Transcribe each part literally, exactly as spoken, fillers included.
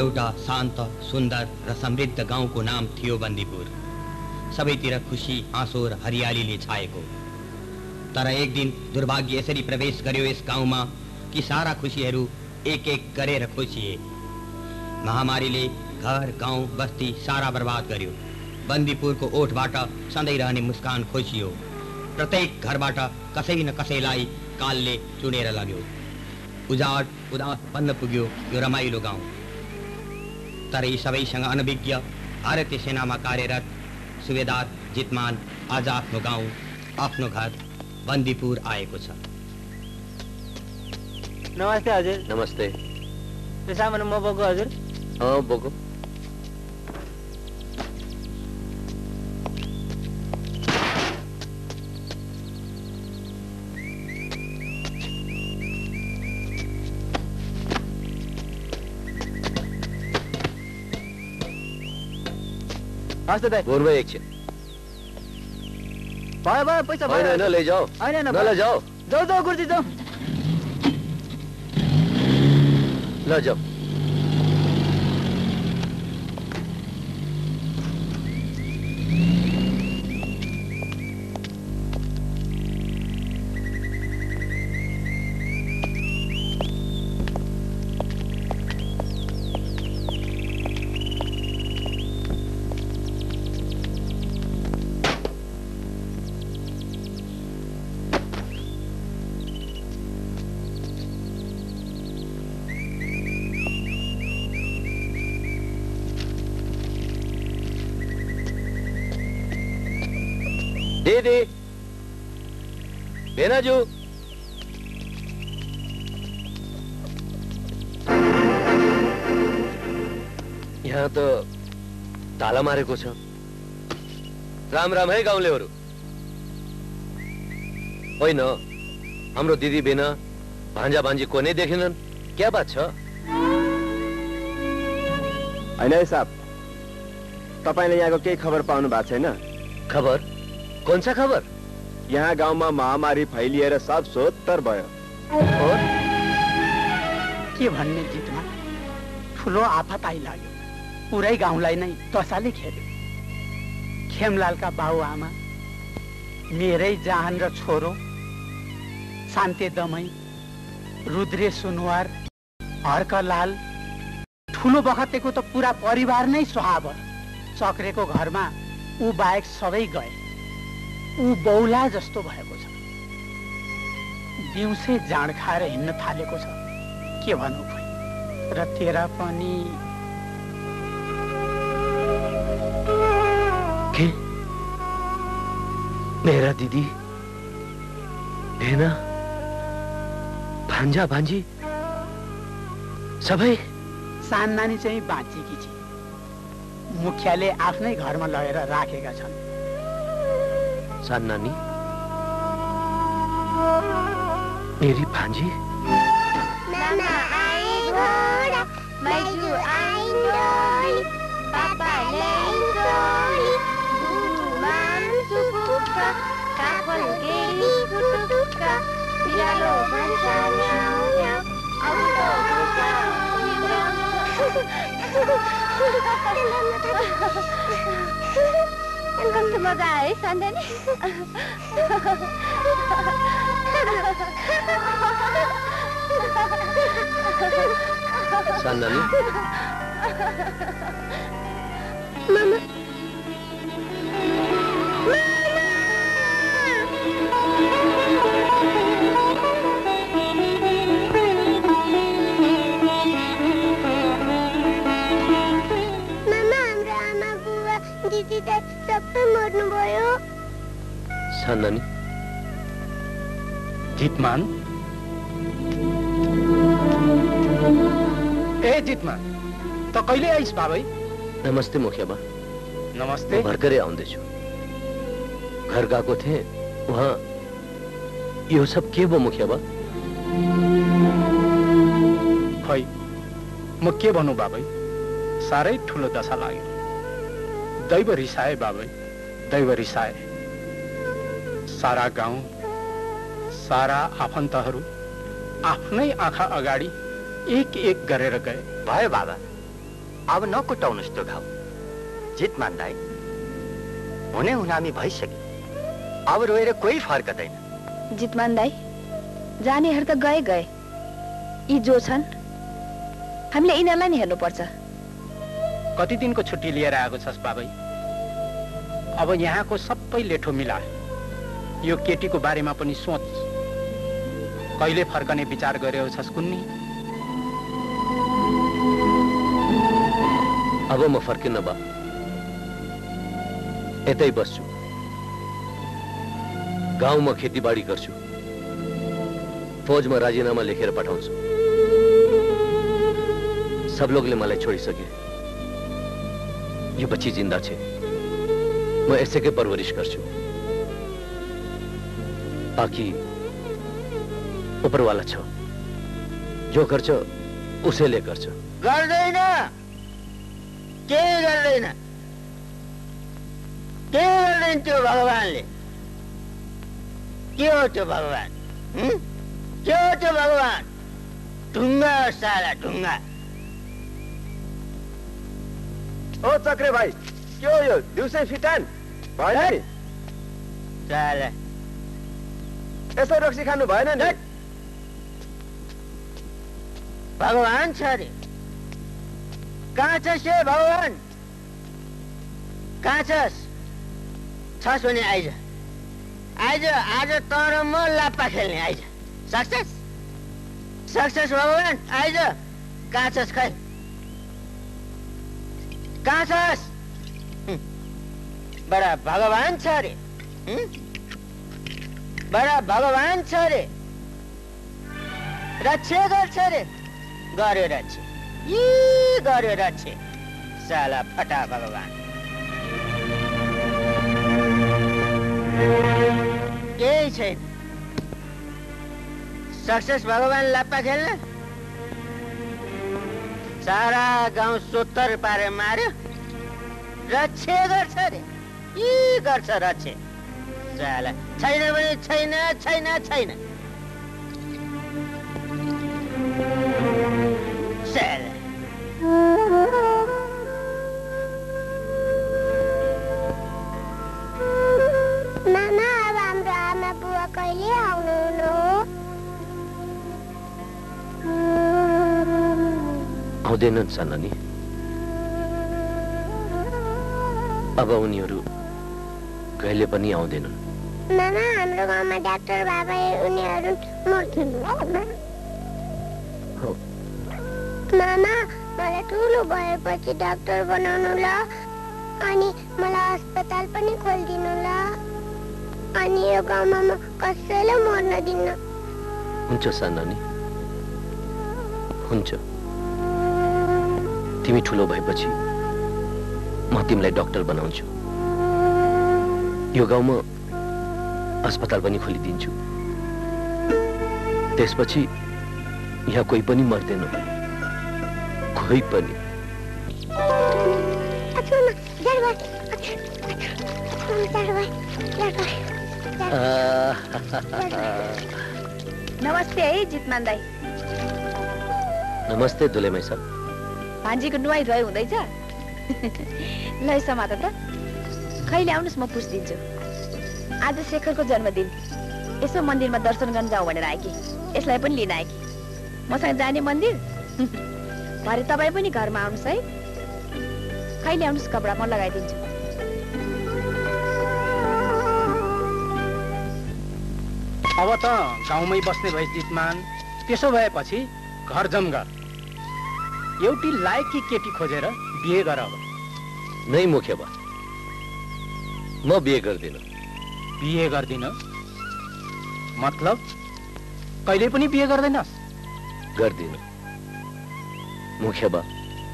एउटा शान्त सुन्दर र समृद्ध गाउँको नाम थियो बन्दीपुर। सबैतिर खुसी आँसो र हरियालीले छाएको। तर एक दिन दुर्भाग्य यसरी प्रवेश गर्यो यस गाउँमा कि सारा खुसीहरू एक एक गरेर खोसिए। महामारीले घर गाउँ बस्ती सारा बर्बाद गर्यो। बन्दीपुरको ओठबाट सधैँ रहने मुस्कान खोसियो। प्रत्येक घरबाट कसै न कसैलाई कालले चुनेर लग्यो। उजाड उदास बन्न पुग्यो यो रमाइलो गाउँ। तर यी सबैसँग अनभिज्ञ भारतीय सेनामा कार्यरत सुबेदार जितमान आज आफ्नो गाउँ आफ्नो घर बन्दीपुर आएको छ। नमस्ते हजुर। नमस्ते। त्यो सामान म बोको हजुर? अँ बोको। हस् दाइ। गोरु भाइ एकछिन। भयो भयो पैसा भयो। होइन ले जाओ। होइन न ले जाओ। जाऊ जाऊ गुरुजी जाऊ। ल जाओ। दीदी, बेनाजू, यहाँ तो ताला मारेको छ। राम राम है गाउँलेहरू। होइन हाम्रो दिदी बिना भान्जा भान्जी को नै देखेनन्। क्या बात छ? होइन है साहब, तपाईले यहाँको केही खबर पाउनु भएको छैन? खबर? कौन सा खबर? यहाँ गाउँमा महामारी फैलिएर सब सोत्तर भयो। और के भन्ने जितमा ठुलो आफत आइलाग्यो। पुरै गाउँलाई नै तसाले खेल्यो। खेमलालका बाउ आमा, मेरै जाहान र छोरो, शान्ते दमै, रुद्रे सुनवार, हर्कलाल, ठुलो बखतेको त पुरा परिवार नै सुहाव। चक्रेको घरमा ऊ बाहेक सबै गए। ऊ बौला जस्तो भएको छ। दिउँसै जाँड खाएर हिँड्न थालेको छ। के भनौँ खोइ। र तेरा पनि के? मेरा दिदी भेना भान्जा भान्जी सबै? सान नानी चाहिँ बाँचेकी छ। मुखियाले आफ्नै घरमा लगेर राखेका छन्। सान नानी मेरी भान्जी? नाना आए घोडा, मैजू आइन डोली, पापा ल्याइन टोली, बुढुवान सुपुक्का, काफल केली फुटुक्का, बिरालो भन्छ म्याउ म्याउ, औलो भन्छ म्याउ कस्तो मजा आयो है सन्ध्यानी? सान नानी मामा दिदी त सबै मर्नु भयो। सान नानी जितमान, ए जितमान, त कहिले आइस बाबै? नमस्ते मुखिया बा। नमस्ते। म भर्खरै आउँदैछु। घर गएको थिएँ, वहाँ यो सब के भयो मुखिया बा? खै म के भन्नु बाबै, साह्रै ठुलो दशा लाग्यो। दैव रिसाए बाबै, दैव रिसाए। सारा गाउँ, सारा आफन्तहरू आफ्नै आँखा अगाडि एक एक गरेर गए। भयो बाबा, अब नकुटाउनुहोस् त्यो घाउ। जितमान दाइ, हुने हुनामी भइसक्यो, अब रोएर कोही फर्कदैन। जितमान दाइ, जानेहरू त गए गए, यी जो छन् हामीले यिनीहरूलाई नि हेर्नुपर्छ। कति दिनको छुट्टी लिएर आएको छस् बाबै? अब यहाँको सबै लेठो मिला, यो केटीको बारेमा पनि सोच। कहिले फर्कने विचार गरेको छस् कुन्नी? अब म फर्किन्न बा, यतै बस्छु, गाउँमा खेतीबाडी गर्छु, फौजमा राजीनामा लेखेर पठाउँछु। सब लोगले मलाई छोडिसके, यो बच्ची जिन्दा छे, म यसैकै परवरिश गर्छु। बाकी ऊपरवाला छ, जो गर्छ उसैले गर्छ। गर्दैन, के गर्दैन, के गर्दैन त्यो भगवानले। के हो त्यो भगवान? हुँ? के हो त्यो भगवान? ढुङ्गा हो साला, ढुङ्गा। ओ चक्रे भाइ, के हो यो? दिउँसै फिटान भएन नि? साला यसो रक्सी खानु भएन नि? भगवान छ अरे। कहाँ छस् हे भगवान? कहाँ छस्? छस् भने आइज, आइज, आज तर म लाप्पा खेल्ने, आइज। सक्छस्? सक्छस् भगवान? आइज। कहाँ छस् खै? कहाँ छस्? बडा भगवान छ अरे, बडा भगवान छ अरे। रक्षे गर्छ अरे, गर्यो रक्षे, यी गर्यो रक्षे, साला फटा भगवान। केही छैन। सक्सेस भगवान लाप्पा खेल्न? सारा गाउँ सोत्तर पारे मार्यो, रक्षे गर्छ अरे, यी गर्छ रक्षे, साला। छैन भने छैन, छैन, छैन, साला। मामा, अब हाम्रो आमा बुवा कहिले आउनुहुन्न हो? आउँदैनन् सानानी, अब उनीहरू कहिले पनि आउँदैनन्। मामा, हाम्रो गाउँमा डाक्टर बाबा उनीहरू मर्छन्। हो। मामा, मलाई ठुलो भएपछि डाक्टर बनाउनु ल, अनि मलाई अस्पताल पनि खोलिदिनु ल, अनि यो गाउँमा म कसैलाई मर्न दिन्न। हुन्छ सानानी, हुन्छ। तिमी ठुलो भएपछि म तिमीलाई डाक्टर बनाउँछु, यो गाउँमा अस्पताल पनि खोलिदिन्छु। त्यसपछि यहाँ कोही पनि मर्दैन, कोही पनि। नमस्ते है जितमान दाई। नमस्ते दुलेमाई साहब। भान्जीको नुहाई धुवाई हुँदैछ? ल समात त, कहिले आउनुहोस्, म पुछिदिन्छु। आज शेखरको जन्मदिन, यसो मन्दिरमा दर्शन गर्न जाउँ भनेर आएकी, यसलाई पनि लिन आएकी। मसँग जाने मन्दिर? भरे तपाईँ पनि घरमा आउनुहोस् है। कहिले आउनुहोस्, कपडा म लगाइदिन्छु। अब त गाउँमै बस्ने भए जितमान, त्यसो भएपछि घर जमघर एउटी लायकी केटी खोजेर बिहे गर। अब नै मुख्य बा, म बिहे गर्दिन। बिहे गर्दिन मतलब कहिले पनि बिहे गर्दैनस्? गर्दिन मुख्य बा।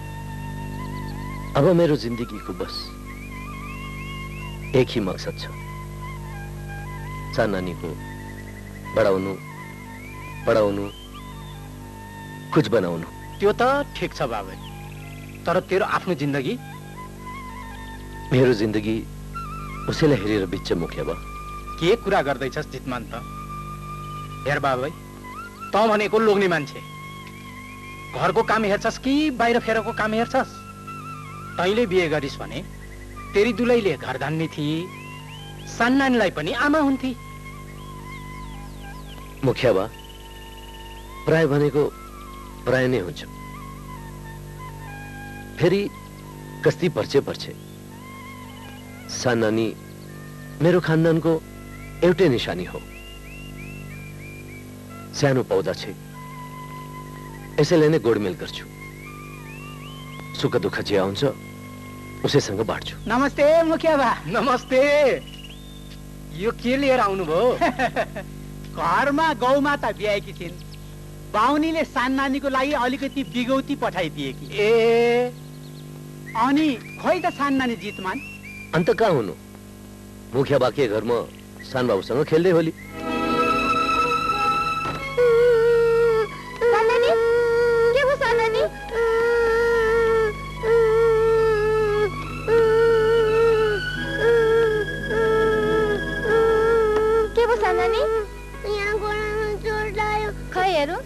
अब मेरो जिन्दगीको बस एक ही मकसद छ, सानानीको बढाउनु, पढाउनु, कुछ बनाउनु। त्यो त ठिक छ बाबा, तर तेरो आफ्नो जिन्दगी? मेरो जिन्दगी उसैलाई हेरेर बित्छ मुख्य बा। के कुरा गर्दैछस् जितमान त? हेर बाबा, त भनेको लोग्ने मान्छे, घरको काम हेर्छस् कि बाहिर फेरको काम हेर्छस्? तैँले बिहे गरिस् भने तेरी दुलैले घर धान्ने थिए, सान्नानीलाई पनि आमा हुन्थे। मुखिया बा, प्राय भनेको प्राय नै हुन्छ। फेरि कस्ती पर्छे पर्छे सान्नानी मेरो खानदानको एउटै निशानी हो। सानो पौधा छ, यसैले नै गोडमेल गर्छु। सुख दुःख जे आउँछ उसैसँग बाँड्छु। नमस्ते मुखिया बा। नमस्ते। यो के लिएर आउनुभयो? घरमा गौमाता ब्याएकी थिइन्, बाहुनीले सान्नानीको लागि अलिकति बिगौती पठाइदिएकी। ए अनि खोइ त सान्नानी जितमान अन्त कहाँ हुनु? मुखिया बा के घरमा सान बाबुसँग खेल्दै होली। सान्नानी के भयो सान्नानी? के भयो सान्नानी? यहाँ गोडामा चोट लाग्यो। खै हेरौँ।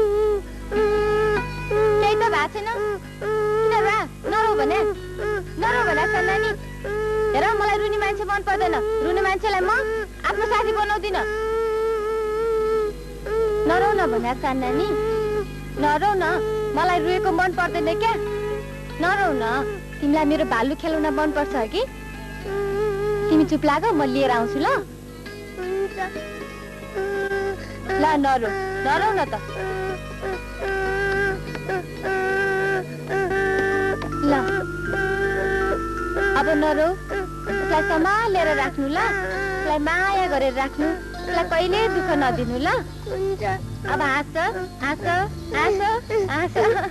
केही त भएको छैन। किन रा नरौ भने नरौ भने सान्नानी। हेर मलाई रुनी मान्छे मन पर्दैन। रुनी मान्छेलाई म आफ्नो साथी बनाउँदिन। नरौ न भने सान्नानी, नरौ न। मलाई रुएको मन पर्दैन क्या। नरौ न। तिमीलाई मेरो भालु खेलाउन मन पर्छ कि? तिमी चुप लाग, म लिएर आउँछु ल। ल नरौ नरौ न त। ल अब नरौ। उसलाई सम्हालेर राख्नु ल। उसलाई माया गरेर राख्नु। उसलाई कहिले दुःख नदिनु ल। अब हाँस हाँस हाँस हाँस।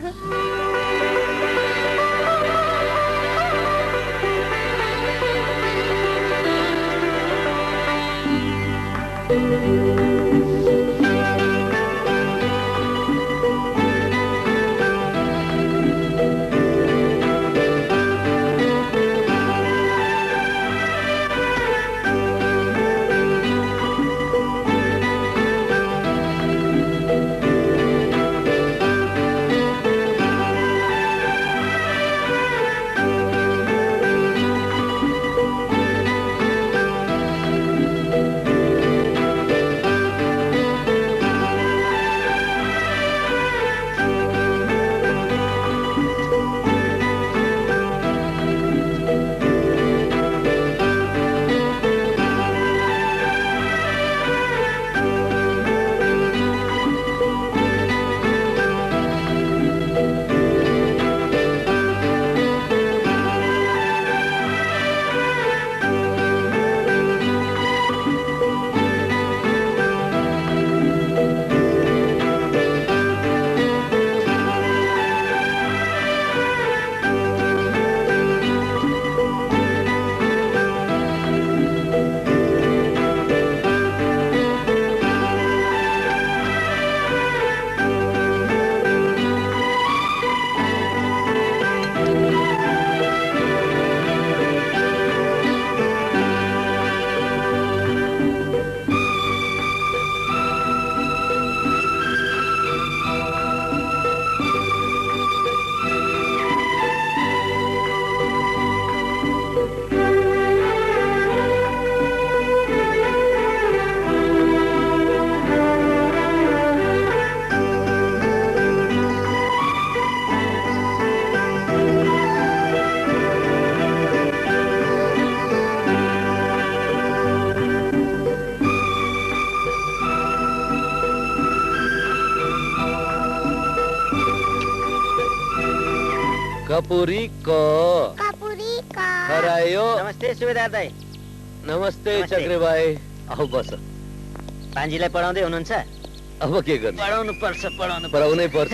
कपुरी को कपुरी का हरायो। नमस्ते सुबेदार दाई। नमस्ते चक्रे भाइ। आऊ बस। पाञ्जीलाई पढाउँदै हुनुहुन्छ? अब के गर्ने? पढाउनु पर्छ पढाउनु पढाउनै पर्छ।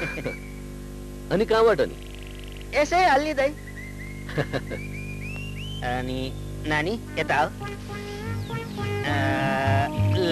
अनि कहाँबाट नि? यसै हल्ली दाई। अनि नानी यता हो। ल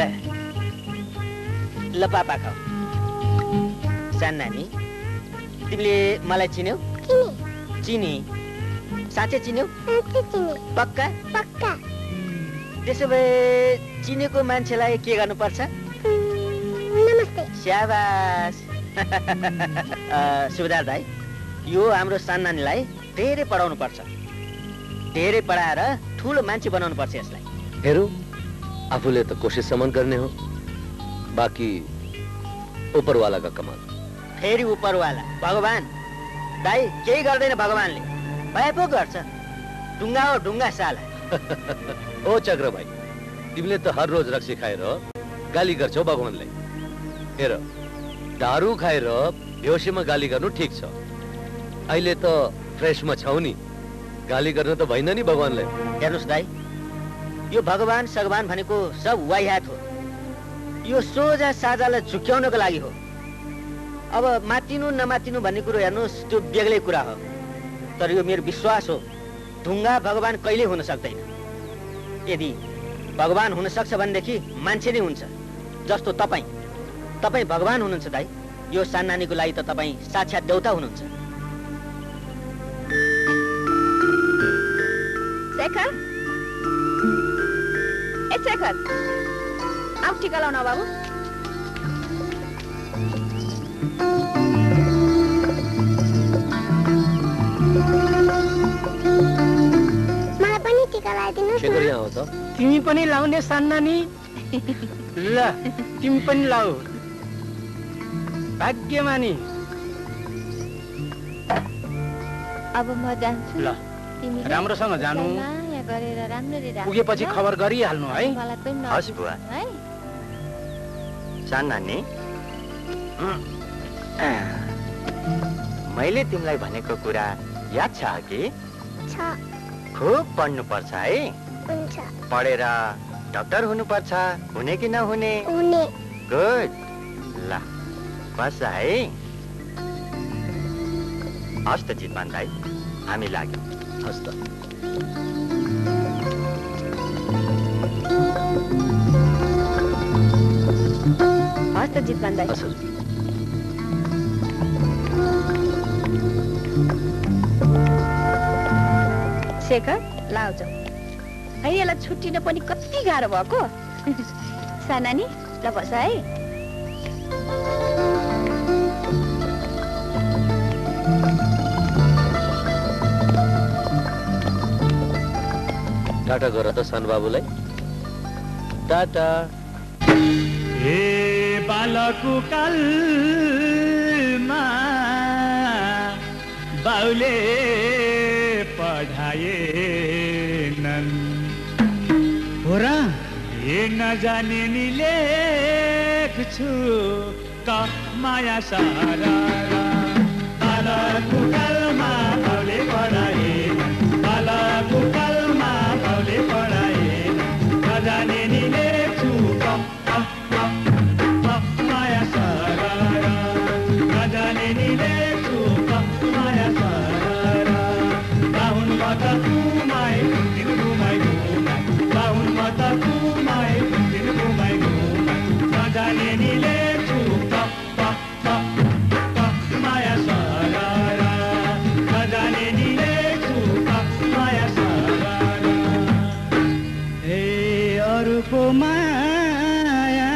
ल पापा खाऊ। सान नानी, तिमीले मलाई चिन्यौ? चिनी? साँच्चै चिन्यौ? पक्का? पक्का। त्यसो भए चिनेको मान्छेलाई के गर्नुपर्छ? नमस्ते। स्याबास। सुबेदार दाई, यो हाम्रो सान्नानीलाई धेरै पढाउनु पर्छ, धेरै पढाएर ठुलो मान्छे बनाउनु पर्छ यसलाई। हेरौ, आफूले त कोसिससम्म गर्ने हो, बाँकी उपरवालाका कमाल। फेरि उपरवाला भगवान दाइ केही गर्दैन भगवानले, भए पो गर्छ। ढुङ्गा हो ढुङ्गा साला। ओ चक्र भाइ, तिमीले त हर रोज रक्सी खाएर गाली गर्छौ भगवानलाई। हेर, दारू खाएर बेहोसीमा गाली गर्नु ठिक छ, अहिले त फ्रेसमा छौ नि, गाली गर्न त भएन नि भगवानलाई। हेर्नुहोस् दाइ, यो भगवान सगवान भनेको सब वाहियात हो, यो सोझा साझालाई झुक्याउनको लागि हो। अब मातिनु नमातिनु भन्ने कुरो हेर्नुहोस्, त्यो बेग्लै कुरा हो, तर यो मेरो विश्वास हो, ढुङ्गा भगवान कहिले हुन सक्दैन। यदि भगवान हुन सक्छ भनेदेखि मान्छे नै हुन्छ, जस्तो तपाईँ तपाईँ भगवान हुनुहुन्छ दाइ। यो सान्नानीको लागि त तपाईँ साक्षात देवता हुनुहुन्छ। शेखर, ए शेखर, आऊ टिका लाउन बाबु। मलाई पनि टिका लगाइदिनुस् न। शेखर यहाँ हो त? तिमी पनि लाउने सान्नानी? ल तिमी पनि लाऊ। भाग्यमानी। अब म जान्छु। ल तिमीले राम्रोसँग जानु। माया गरेर राम्ररी राख्नु। पुगेपछि खबर गरिहाल्नु है। मलाई पनि हस् बुवा। है सान्नानी, मैले तिमीलाई भनेको कुरा याद छ कि? छ। खुब पढ्नु पर्छ है। हुन्छ। पढेर डाक्टर हुनुपर्छ, हुने कि नहुने? हुने। गुड। ल बस है। हस् त जितमान दाइ, हामी लाग्यौँ। हस् त। हस् त जितमान दाइ। शेखर लाउ जाऊ है, यसलाई छुट्टिन पनि कति गाह्रो भएको। सानानी ल बस है। टाटा गर त सानो बाबुलाई। टाटा। हे बालकको कालमा बाउले पढाएनन् हो र, हे नजाने नि लेख्छु क माया सारा। बालकको कालमा बाउले पढाएनन्, बालकको कालमा बाउले पढाएनन्, नजाने नि लेख्छु क माया सारा, नजाने नि लेख्छु क माया सारा। बाहुन मत घुमाइ दिन घुमाइ घुमाइ, बाहुन मत घुमाइ दिन घुमाइ घुमाइ, नजाने नि लेख्छु क माया सारा, नजाने नि लेख्छु क माया सारा। हे अरूको माया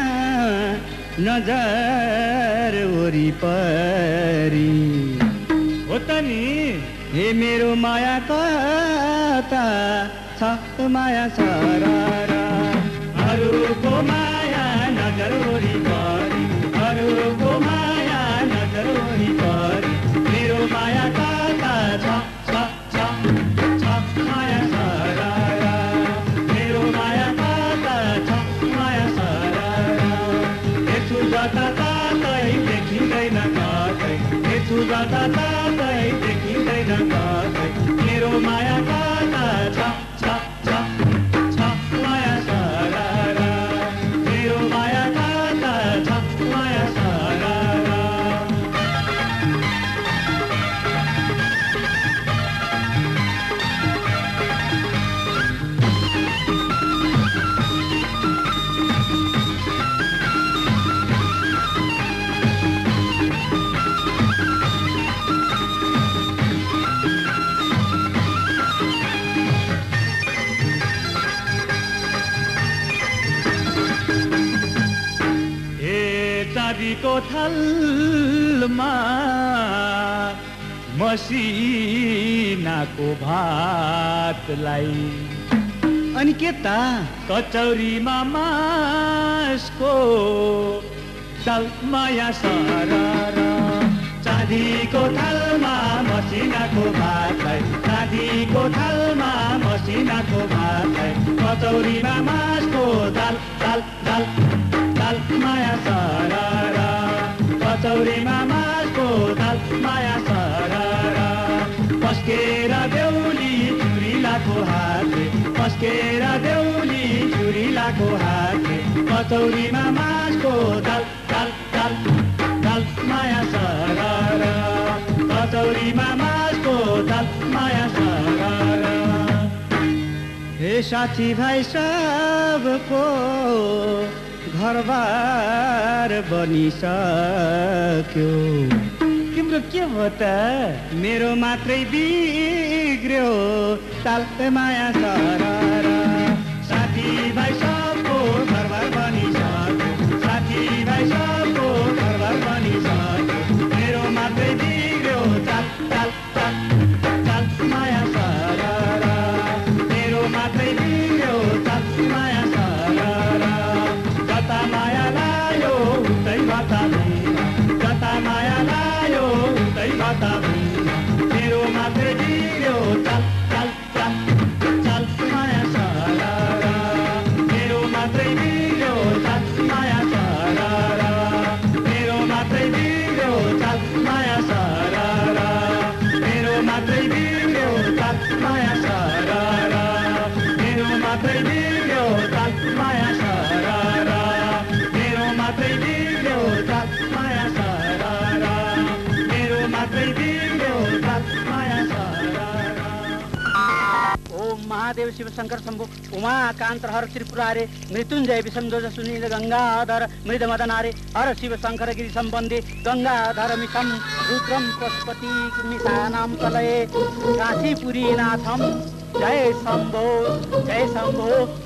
नजर वरिपरि हो त नि, हे मेरो माया कता छ माया सारा। अरूको माया नजर वरिपरि, अरूको माया नजर वरिपरि, मेरो माया कता छ छ छ छ माया सारा, मेरो माया कता छ माया सारा। यसो जता ततै देखिँदैन कतै, यसो जता ततै देखिँदैन कतै, मेरो माया कता छ छ छ छ माया सारा, मेरो माया कता छ माया सारा। चाँदीको थालमा मसिनाको भातलाई अनि के त कचौरीमा मासको दाल माया सरर चाँदीको थालमा मसिनाको भातलाई चाँदीको थालमा मसिनाको भातलाई कचौरीमा मासको दाल दाल दाल दाल माया सरर कचौरीमा मासको दाल माया सरर पस्केर देउली चुरिलाको हातले पस्केर देउली चुरिलाको हातले कचौरीमा मासको दाल दाल दाल दाल माया सरर कचौरीमा मासको दाल माया सरर हे साथी भाइ सबको घरबार बनिसक्यो तिम्रो के हो त मेरो मात्रै बिग्र्यो ताल माया सरर साथी भाइ सबको घरबार बनिसक्यो साथी भाइ सबको घरबार बनिसक्यो मेरो मात्रै बिग्र्यो ताल ताल ताल ताल माया सरर मेरो मात्रै बिग्र्यो ताल माया सरर जता माया लायो उतै बताउनु जता माया लायो उतै बताउनु मेरो मात्रै बिग्र्यो ताल ताल ताल ताल माया सरर मेरो मात्रै बिग्र्यो ताल माया सरर मेरो मात्रै बिग्र्यो ताल माया सरर मेरो मात्रै बिग्र्यो ताल माया सरर मेरो मात्रै बिग्र्यो ताल माया सरर मेरो मात्रै बिग्र्यो ताल माया सरर मेरो मात्रै बिग्र्यो ताल माया सरर ओम महादेव शिव शंकर शंभु उमाकांत हर त्रिपुरारे मृत्युंजय विषमध्वज सुनील गंगाधर मृद मदनारे हर शिव शंकर गिरि संबंधी गंगाधर मिशम रुद्रम पशुपति मिशानाम तलये काशीपुरी नाथम जय शंभो जय शंभो।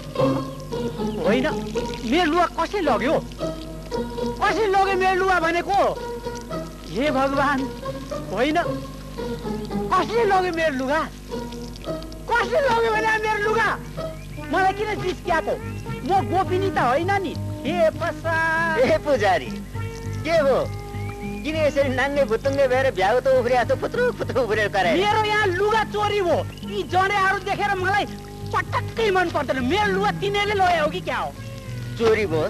होइन मेरो लुगा कसले लग्यो कसले लग्यो मेरो लुगा भनेको हे भगवान होइन कसले लग्यो मेरो लुगा कसले लग्यो भने मेरो लुगा मलाई किन जिस्क्याएको म गोपिनी त होइन नि हे पसा ए पुजारी के हो किन यसरी नाङ्गे भुतुङ्गे भएर भ्याउ त उफ्रिया त पुत्रु पुत्रु उफ्रेर कराए मेरो यहाँ लुगा चोरी हो यी जनेहरू देखेर मलाई पटक्कै मन पर्दैन मेरो लुगा तिनीहरूले लग्यो हो कि क्या हो चोरी भयो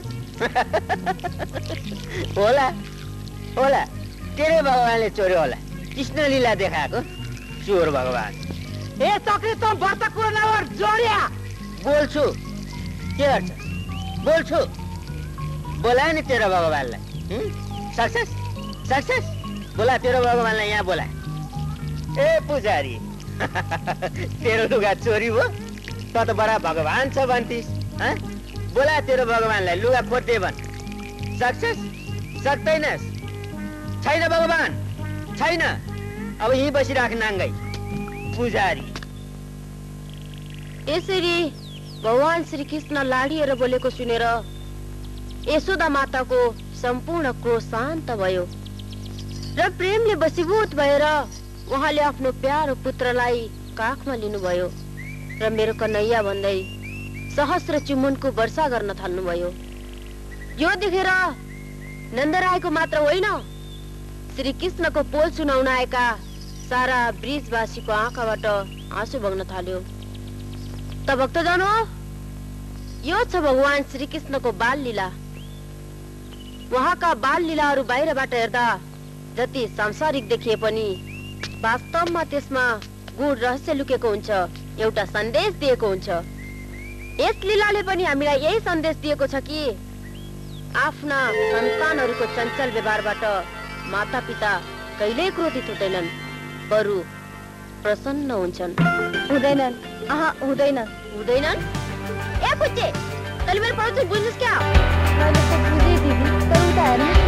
होला होला तेरे भगवानले चोर्यो होला कृष्ण लीला देखाएको चोर भगवान ए चक्री त बच्चा कुरा नगर जोडिया बोल्छु के गर्छ बोल्छु बोला नि तेरो भगवानलाई सक्सेस सक्सेस बोला तेरो भगवानलाई यहाँ बोला ए पुजारी तेरो लुगा चोरी हो त त बडा भगवान छ भन्थिस् बोला तेरो भगवानलाई लुगा खोज्दै भन् सक्सेस सक्दैनस् छैन भगवान छैन अब यहीँ बसिराख नाङ्गै पुजारी यसरी भगवान श्री कृष्ण लाडिएर बोलेको सुनेर यशोदा माताको सम्पूर्ण क्रोध शान्त भयो र प्रेमले बसीभूत भएर उहाँले आफ्नो प्यारो पुत्रलाई काखमा लिनुभयो र मेरो कन्हैया भन्दै सहस्र चुम्बनको वर्षा गर्न थाल्नुभयो। यो देखेर नन्दरायको मात्र होइन श्री कृष्णको पोल सुनाउन आएका सारा ब्रिजवासीको आँखाबाट आँसु बग्न थाल्यो। त भक्तजन हो यो छ भगवान श्री कृष्णको बाल लीला। उहाँका बाल लीलाहरू बाहिरबाट हेर्दा जति सांसारिक देखिए पनि वास्तवमा त्यसमा गूढ रहस्य लुकेको हुन्छ, एउटा सन्देश दिएको हुन्छ। यस लीलाले पनि हामीलाई यही सन्देश दिएको छ कि आफ्ना सन्तानहरूको चञ्चल व्यवहारबाट माता पिता कहिल्यै क्रोधित हुँदैनन्, बरु प्रसन्न हुन्छन्। हुँदैनन् अहा हुँदैन हुँदैनन्। ए बुझ्चे तैँले मेरो पढाउँछ बुझ्नुस् क्या? मैले त बुझेँ दिदी, तर उता हेर्नुहोस् न।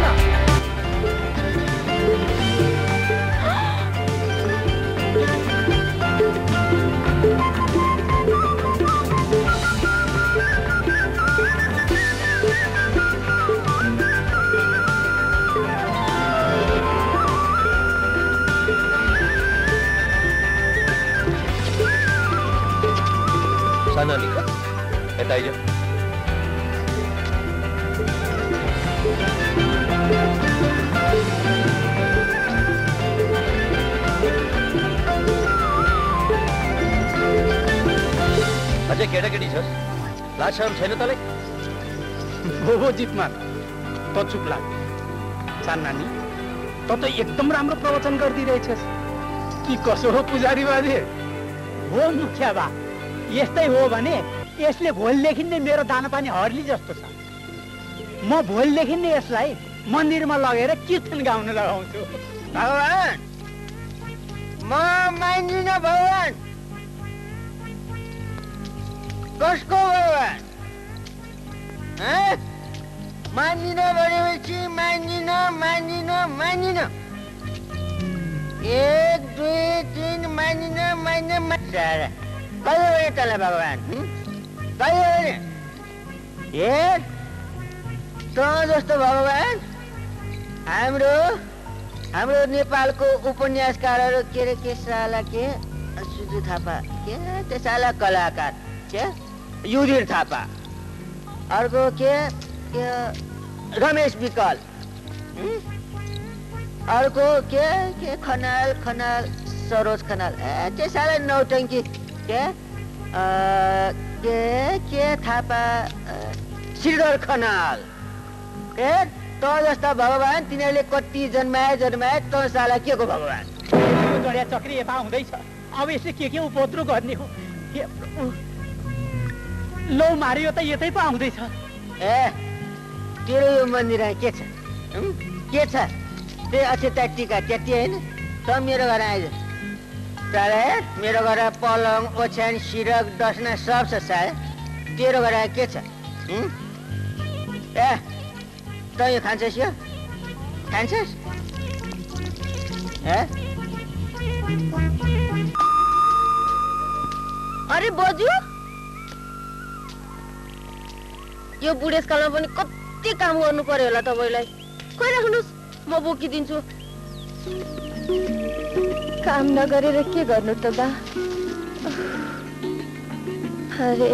केटाकेटी छस् लाज शरम छैन तँलाई? हो हो जितमान त चुप लाग सानो नानी त त एकदम राम्रो प्रवचन गरिदिरहेछस् कि कसो हो पुजारी बाजे? हो मुखिया बा यस्तै हो भने यसले भोलिदेखि नै मेरो दाना पानी हर्ली जस्तो छ। म भोलिदेखि नै यसलाई मन्दिरमा लगेर कीर्तन गाउन लगाउँछु। भगवान म मान्दिन भगवान। कसको भगवान? मान्दिन भनेपछि मान्दिन मान्दिन मान्दिन। एक दुई तिन मान्दिन मान्दिन कहिले भने तँलाई भगवान? कहिले भने? ए तँ जस्तो भगवान हाम्रो हाम्रो नेपालको उपन्यासकारहरू के अरे के साला के सुधु थापा के त्यो साला कलाकार के युधिर थापा अर्को के के रमेश विकल अर्को के के खनाल खनाल सरोज खनाल ए त्यो साला नौटङ्की के के के थापा श्रीधर खनाल ए त जस्ता भगवान तिनीहरूले कति जन्माए जन्माए त साला के को भगवान? गड्या चक्री यता हुँदैछ अब यसले के के उपद्रो गर्ने हो? लौ मारियो त यतै पो आउँदैछ। ए तेरो यो मन्दिर के छ के छ? त्यही अक्षता टिका त्यति होइन त मेरो घर आइज तर मेरो घर पलङ ओछ्यान सिरक डसना सब छ सायद। तेरो घर के छ? ए त यो खान्छस् यो खान्छस्? अरे बजू यो बुढेसकालमा पनि कति काम गर्नु पर्यो होला तपाईँलाई। खोइ राख्नुहोस् म बोकिदिन्छु। काम नगरेर के गर्नु त बा? अरे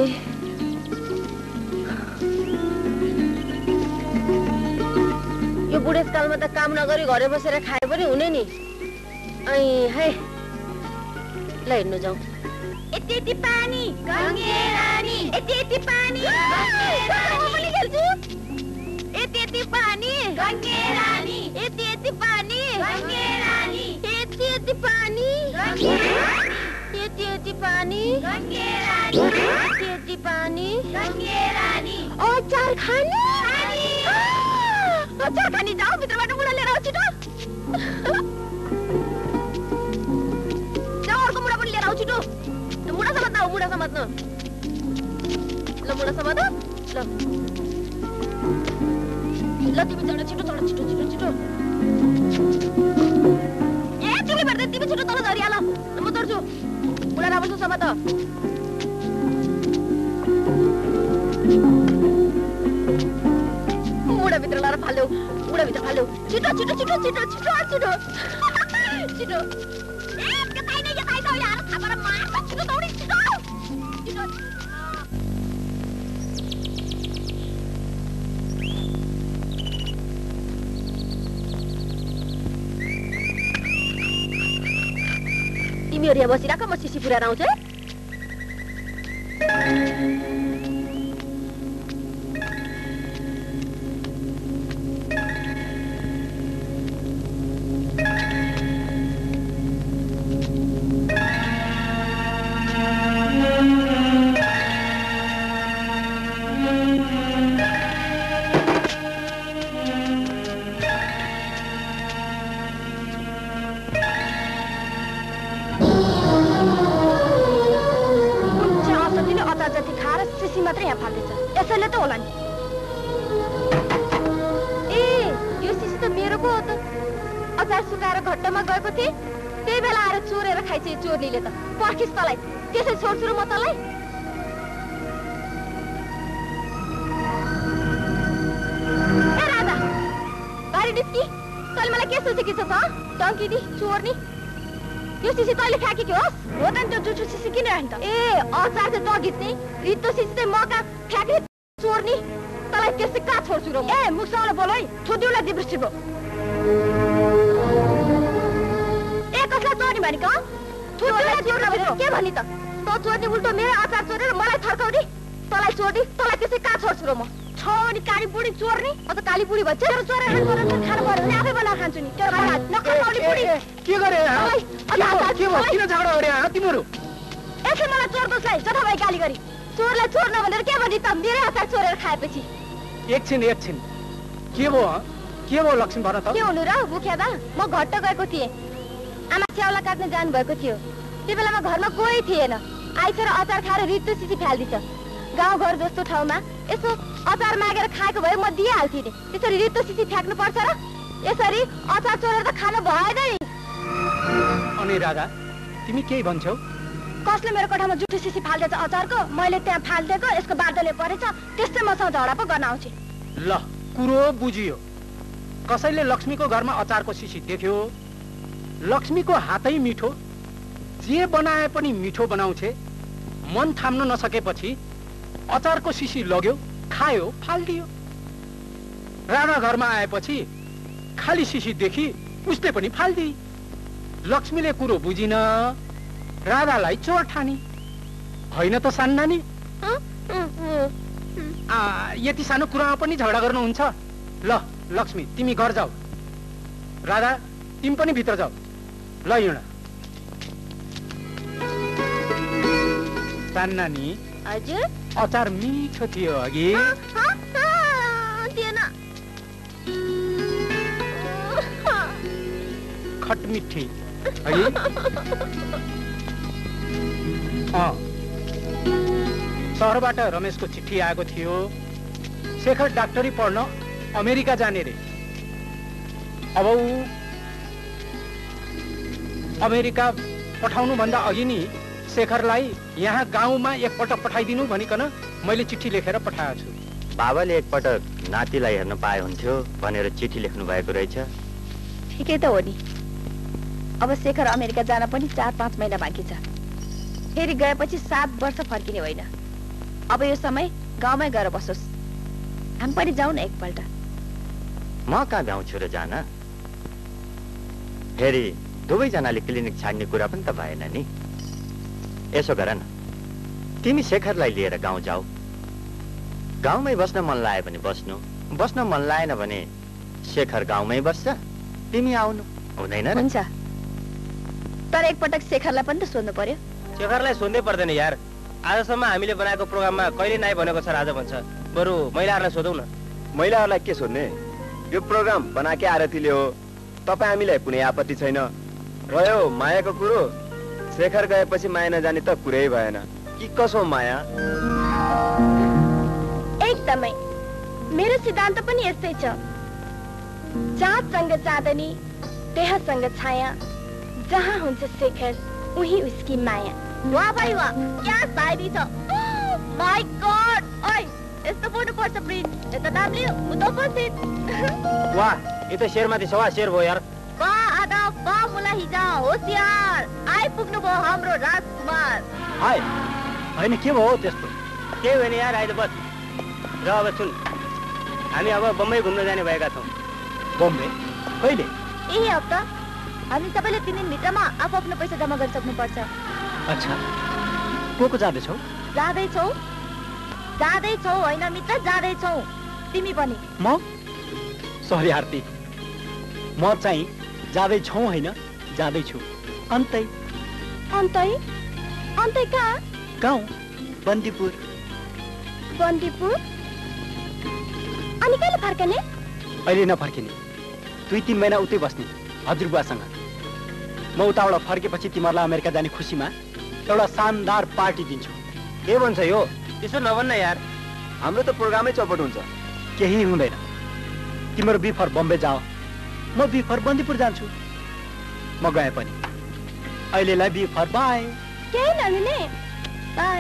यो बुढेसकालमा त काम नगरी घरै बसेर खाए पनि हुने नि। ऐ है ल हिँड्नु जाउँ। यति यति पानी गङ्गे रानी यति यति पानी गङ्गे खेल्छु यति यति पानी गङ्गे रानी यति यति पानी गङ्गे रानी यति यति पानी गङ्गे रानी यति यति पानी गङ्गे रानी यति यति पानी गङ्गे रानी अचार खाने अचार खाने जाऊ भित्रबाट मुढा लिएर आउँछु त। जाऊ अर्को मुढा पनि लिएर आउँछु त। मुढा समात्न हो मुढा समात्न ल मुढा समात ल ल तिमी चढ छिटो चढ छिटो छिटो छिटो। ए तिमी पर्दै तिमी छिटो तल झरिहाल म चढ्छु। मुढा राम्रोसँग समात। मुढा भित्र लाएर फाल्यौ मुढा भित्र फाल्यौ छिटो छिटो छिटो छिटो छिटो छिटो छिटो। ए यतै नै यतै त यार थापर मार्छ छिटो दौडी छिटो छिटो। तिमीहरू यहाँ बसिराख म सिसी पुऱ्याएर आउँछु है। चोरलीले त पर्खिस् तलाई त्यसै छोड्छु र म तलाई। ए राजा बारी निस्की तैँले मलाई के सोचेकी छस्? टङ्की नि चोर्नी यो सिसी तैँले फ्याँकेकी होस्? हो त नि त्यो जुठो सिसी किन राख्नु त? ए अचार चाहिँ त घिच्ने रित्तो सिसी चाहिँ म कहाँ फ्याँक्ने चोर्नी तलाई त्यसै कहाँ छोड्छु र? ए मुखसँग बोल है छोदिउलाई दिब्रिसी भो। ए कसलाई चोर्नी भनेको? के भनि त? तँ चोर्ने उल्टो मेरो अचार चोरेर मलाई थर्काउने। तँलाई चोर्ने तँलाई त्यसै कहाँ छोड्छु र म? छ अनि काली बुढी चोर्ने म त काली बुढी भन्छ र चोरेर खानु पर्यो खानु पर्यो भने आफै बनाएर खान्छु नि। तेरो हात नखाउने बुढी के गरे के भयो किन झगडा गरे तिमीहरू? यसले मलाई चोर दोषलाई जथाभावी गाली गरी चोरलाई चोर नभनेर के भने त मेरो अचार चोरेर खाएपछि। एकछिन एकछिन के भयो के भयो लक्ष्मी भन त? के हुनु र मुखिया दा? म घट्ट गएको थिएँ। आमा च्याउला काट्न जानु भएको थियो। त्यो बेलामा घरमा कोही थिएन। आइछ र अचार खाएर रित्तो सिसी फाल्दिछ। गाउँघर जस्तो ठाउँमा यसो अचार मागेर खाएको भए म दिइहाल्थेँ नि। त्यसरी रित्तो सिसी फ्याँक्नु पर्छ र? यसरी अचार चोरेर त खानु भएन नि। अनि राधा तिमी के भन्छौ? कसले मेरो कोठामा जुठो सिसी फाल्दैछ अचारको? मैले त्यहाँ फालिदिएको यसको बादले परेछ त्यस्तै मसँग झगडा पो गर्न आउँछ। ल कुरो बुझियो। कसैले लक्ष्मीको घरमा अचारको सिसी देख्यो। लक्ष्मीको हातै मिठो, जे बनाए पनि मिठो बनाउँछे। मन थाम्न नसकेपछि अचारको सिसी लग्यो, खायो, फालिदियो। राधा घरमा आएपछि खाली सिसी देखि उसले पनि फालिदिए। लक्ष्मीले कुरो बुझिन, राधालाई चोर ठानी। होइन त सानो नानी? यति सानो कुरामा पनि झगडा गर्नुहुन्छ? ल लक्ष्मी तिमी घर जाऊ, राधा तिमी पनि भित्र जाऊ। ल हिँड। सानो नानी हजुर अचार मिठो थियो अघि। थिएन खटमिठी है। सहरबाट रमेशको चिठी आएको थियो। शेखर डाक्टरी पढ्न अमेरिका जाने रे। अब ऊ अमेरिका पठाउनु भन्दा अघि नि शेखरलाई यहाँ गाउँमा एकपटक पठाइदिनु भनिकन मैले चिठी लेखेर पठाएको छु। बाबाले एकपटक नातिलाई हेर्न पाए हुन्थ्यो भनेर चिठी लेख्नु भएको रहेछ। ठिकै त हो नि। अब शेखर अमेरिका जान पनि चार पाँच महिना बाँकी छ। फेरि गएपछि सात वर्ष फर्किने होइन। अब यो समय गाउँमै गएर बसोस्। हामी पनि जाउँ न एकपल्ट। म कहाँ भ्याउँछु र जान? फेरि दुवैजनाले क्लिनिक छाड्ने कुरा पनि त भएन नि। यसो गर न, तिमी शेखरलाई लिएर गाउँ जाऊ। गाउँमै बस्न मन लाग्यो भने बस्नु, बस्न मन लागेन भने शेखर गाउँमै बस्छ, तिमी आउनु। हुँदैन र? हुन्छ, तर एकपटक शेखरलाई पनि त सोध्नु पर्यो। शेखरलाई सोध्नै पर्दैन यार। आजसम्म हामीले बनाएको प्रोग्राममा कहिले नाइ भनेको छ राजा भन्छ। बरु महिलाहरूलाई सोधौँ न। महिलाहरूलाई के सोध्ने? यो प्रोग्राम बनाएकै आरतीले हो। तपाईँ हामीलाई कुनै आपत्ति छैन। रह्यो मायाको कुरो, शेखर गएपछि माया नजाने त कुरै भएन कि कसो माया? एकदमै मेरो सिद्धान्त पनि यस्तै छ। जातसँग चाँदनी, देहसँग छाया, जहाँ हुन्छ शेखर उही उसकी माया। वाह भाइ वाह, क्या शायरी छ। माय गॉड, ओइ यस्तो बोल्नु पर्छ प्रिन्स। यता नाम लियो उता पछि। वाह, यो त शेरमाथि सवा शेर भयो यार। बा आदा बा मुला हिजा होशियार, आइपुग्नु भयो हाम्रो राजकुमार। हाय होइन के भयो त्यस्तो? के होइन यार, अहिले बस। र अब सुन, हामी अब बम्बई घुम्न जाने भएका छौँ। बम्बई कहिले? यही हप्ता। हामी सबैले तिन दिनभित्रमा आफू आफ्नो पैसा जम्मा गरिसक्नुपर्छ। अच्छा, को को जाँदैछौ? जाँदैछौ जाँदैछौ होइन मित्र, जाँदैछौ। तिमी पनि? म सरी आरती, म चाहिँ जाँदैछौ होइन, जाँदैछु। अन्तै अन्तै अन्तै कहाँ? गाउँ बन्दीपुर। बन्दीपुर? अनि कहिले फर्कने? अहिले नफर्किने, दुई तिन महिना उतै बस्ने हजुरबुवासँग। म उताबाट फर्केपछि तिमीहरूलाई अमेरिका जाने खुसीमा एउटा शानदार पार्टी दिन्छु। के भन्छ यो? त्यसो नभन्न यार, हाम्रो त प्रोग्रामै चौपट हुन्छ। केही हुँदैन, तिम्रो बिफर बम्बे जाओ, म बिफर बन्दीपुर जान्छु। म गए पनि अहिलेलाई बिफर बाई। केही नहुने बाई।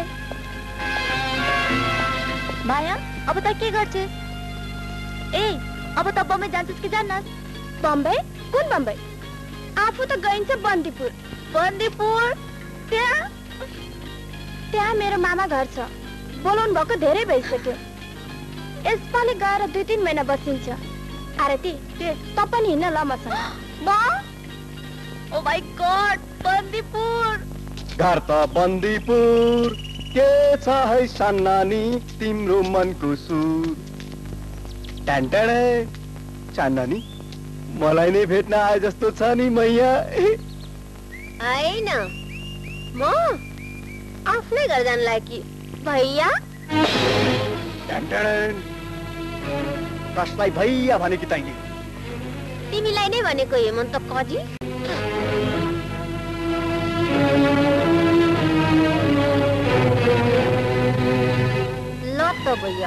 माया अब त के गर्छे? ए अब त बम्बई जान्छस् कि जान्नस्? बम्बई? कुन बम्बई? आफू त गइन्छ बन्दीपुर। बन्दीपुर? त्यहाँ त्यहाँ मेरो मामा घर छ। बोलाउनु भएको धेरै भइसक्यो। यसपालि गएर दुई तिन महिना बसिन्छ। आरती त पनि हिँड्न ल मसँग। म? Oh my God, Bandipur! घर त बन्दीपुर के छ है सान्नानी तिम्रो मनको सुर टान्टाडे सान्नानी मलाई नै भेट्न आए जस्तो छ नि मैया होइन म आफ्नै घर जान लागी भैया टान्टाडे कसलाई भैया भने कि तैँले तिमीलाई नै भनेको हेमन्त कजी ल त भैया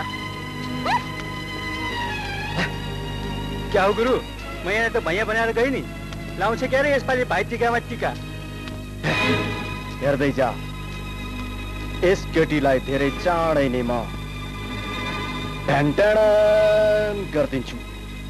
क्या हो गुरु मैं यहाँ तो भैया बनाएर गई नि लाउँछ क्या रे यसपालि भाइ टिकामा टिका हेर्दै जा यस केटीलाई धेरै चाँडै नै म ढ्यान्टाडन गरिदिन्छु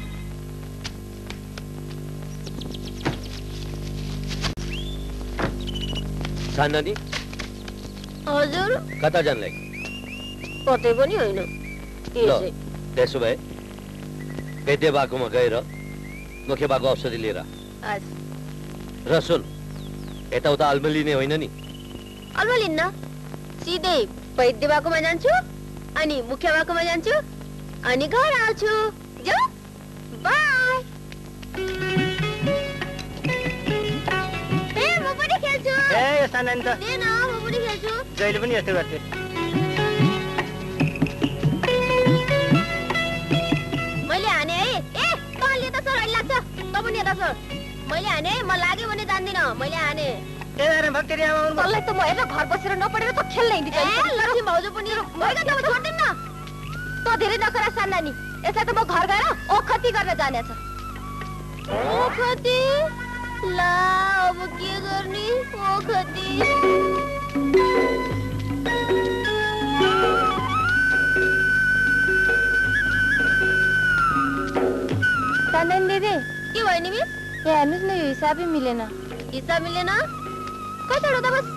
सान्नानी हजुर कता जानलाई कतै पनि होइन त्यसै त्यसो भए वैद्य बाकोमा गएर मुखेबाको औषधि लिएर र सुन यताउता अल्मलिने होइन नि अल्मलिन्न सिधै वैद्य बाकोमा जान्छु अनि मुख्य बाकोमा जान्छु अनि घर आउँछु जाऊ बाई ए म पनि खेल्छु ए यस्ता नानी त दे न म पनि खेल्छु जहिले पनि यस्तो गर्थे मैले हाने है ए तँले त सर लाग्छ त पनि यता सर मैले हाने म लाग्यो भने जान्दिन मैले हाने ए अरे भक्तरी आमा तँलाई त म हेर घर बसेर नपढेर त खेल्न हिँड्दै ए लक्ष्मी भाउजू पनि मैले त छोड्दिन न त धेरै नकरा सान्नानी यसलाई त म घर गएर ओखती गर्न जानेछ ओखती ला अब के गर्ने ओखती सान्नानी दिदी के भयो नि मिस यहाँ हेर्नुहोस् न यो हिसाबै मिलेन हिसाब मिलेन कसरी हो त बस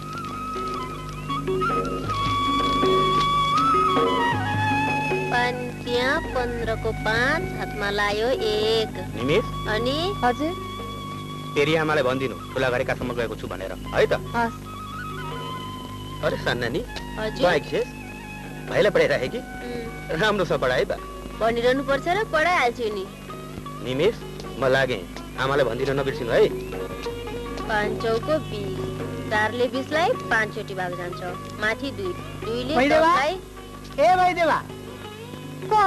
त्यहाँ पन्ध्रको पाँच हातमा लायो एक निमेश अनि हजुर तेरी आमालाई भनिदिनु ठुला गरेकासम्म गएको छु भनेर है त हस् अरे सान्नानी हजुर भाइलाई पढाइराखे कि राम्रोसँग पढाए बा भनिरहनु पर्छ र पढाइहाल्छु नि निमेश म लागे आमालाई भनिदिनु नबिर्सिनु है पाँच चौको बिस चारले बिसलाई पाँचचोटि भाग जान्छ माथि दुई दुईले भैदेवा दसलाई ए भैदेवा को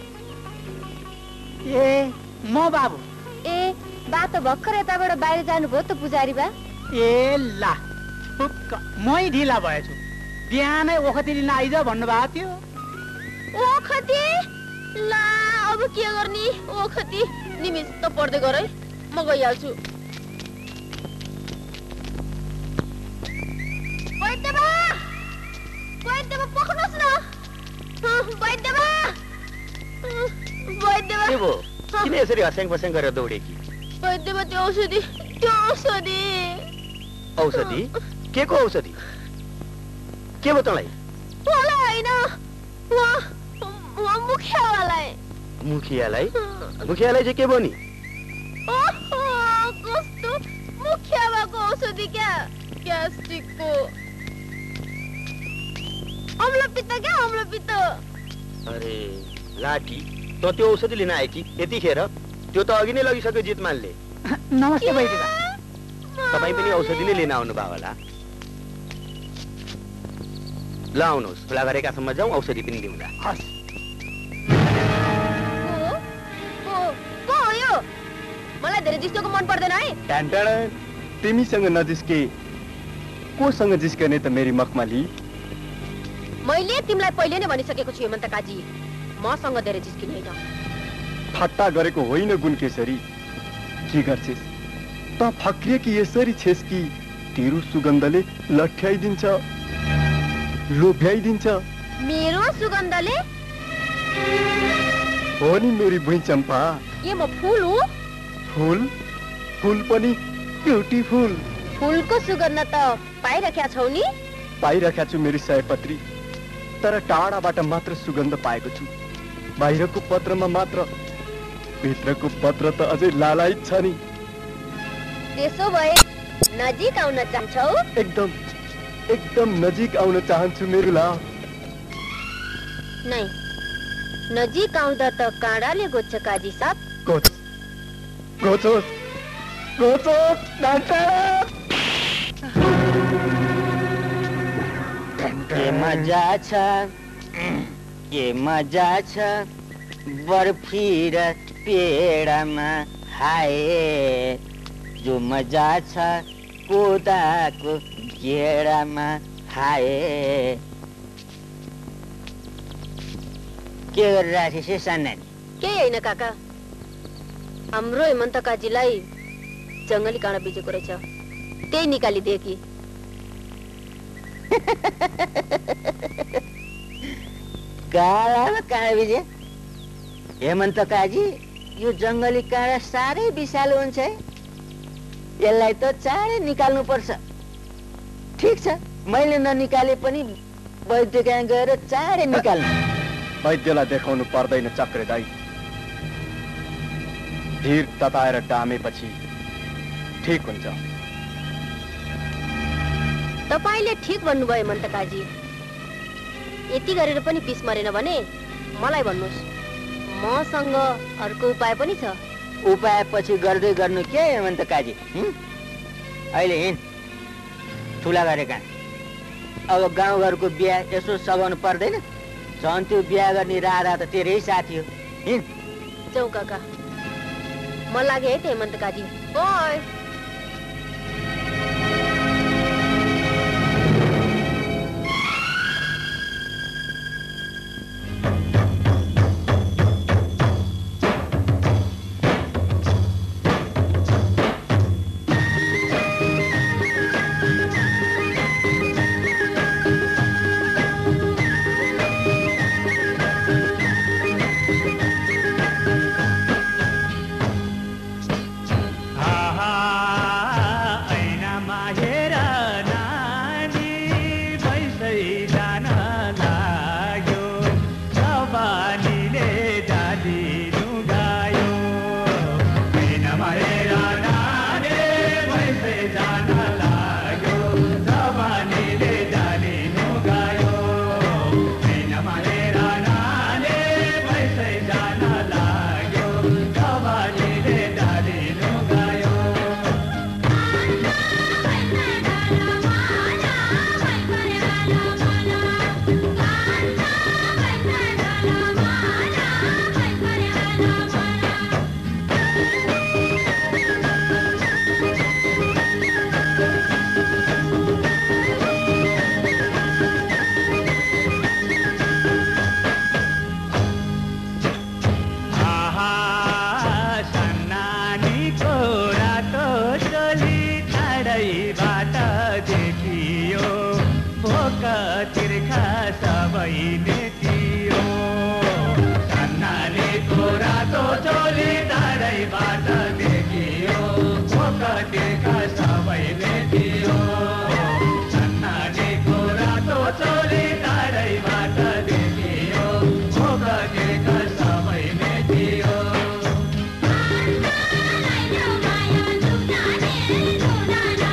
ए म बाबु ए बा त भर्खर यताबाट बाहिर जानुभयो त पुजारी बा ए ला फुक्क मै ढिला भएछु बिहानै ओखती लिन आइज भन्नुभएको थियो ओखती ला अब के गर्ने ओखती निमिष त पढ्दै गर है म गइहाल्छु वैद्यबा वैद्यबा पक्नुहोस् न वैद्यबा वैद्यबा के भयो किन यसरी हस्याङ पस्याङ गरेर दौडे कि वैद्यबा त्यो औषधि त्यो औषधि औषधि के को औषधि के भयो तँलाई मलाई होइन मुखियावालाई मुखियालाई मुखियालाई चाहिँ के भयो नि कस्तो मुखियावाको औषधि क्या ग्यास्ट्रिकको अम्लपित्त क्या अम्लपित्त अरे लाठी त त्यो औषधि लिन आए कि यतिखेर त्यो त अघि नै लगिसक्यो जितमानले नमस्ते भैदेवा तपाईँ पनि औषधि नै लिन आउनु भयो होला ल आउनुहोस् खुला गरेकासम्म जाउँ औषधि पनि दिउँला हस् को हो यो मलाई धेरै जिस्केको मन पर्दैन है टान्टाडा तिमीसँग नजिस्के कोसँग जिस्कने त मेरी मखमली मैले तिमीलाई पहिले नै भनिसकेको छु हेमन्त काजी मसँग धेरै जिस्किने होइन ठट्टा गरेको होइन गुणकेशरी के गर्छेस् त फक्रिए कि यसरी छेस् कि तेरो सुगन्धले लठ्याइदिन्छ लोभ्याइदिन्छ मेरो सुगन्धले हो नि मेरी भुइँ चम्पा के म फुल हो फुल फुल पनि ब्युटिफुल फुलको सुगन्ध त पाइराख्या छौ नि पाइराख्या छु मेरी सयपत्री तर टाढाबाट मात्र सुगन्ध पाएको छु बाहिरको पत्रमा मात्र भित्रको पत्र त अझै लालायित छ नि त्यसो भए नजिक आउन चाहन्छौ? एकदम एकदम नजिक आउन चाहन्छु मेरुला। नै नजिक आउँदा त काँडाले गोज्छ काजी साहब। गोच गोचोस गोचोस डाक्टर। के मजा छ के मजा छ बर्फी र पेडामा हाय जो मजा छ कोदाको गेडामा हाय। के गरिराखेछ सानानी? केही होइन काका, हाम्रो हेमन्त काजीलाई जङ्गली काँडा बिजेको रहेछ, त्यही निकालिदिए कि। काँडामा काँडा बिजे? हेमन्त काजी, यो जङ्गली काँडा साह्रै विषालु हुन्छ है, यसलाई त चाँडै निकाल्नु पर्छ। ठिक छ, मैले ननिकाले पनि वैद्य कहाँ गएर चाँडै निकाल्नु। वैद्यलाई देखाउनु पर्दैन चक्रे दाई, ढिर तताएर डामेपछि ठिक हुन्छ। तपाईँले ठिक भन्नुभयो हेमन्त काजी, यति गरेर पनि पिस मरेन भने मलाई भन्नुहोस्, मसँग अर्को उपाय पनि छ। उपाय पछि गर्दै गर्नु के हेमन्त काजी? अहिले हिँड ठुला गरेका। अब गाउँघरको बिहा यसो सघाउनु पर्दैन? झन् त्यो बिहा गर्ने राधा त तेरै साथी हो। हिँड। जाउँ काका, म लागे है त हेमन्त काजी। ओइ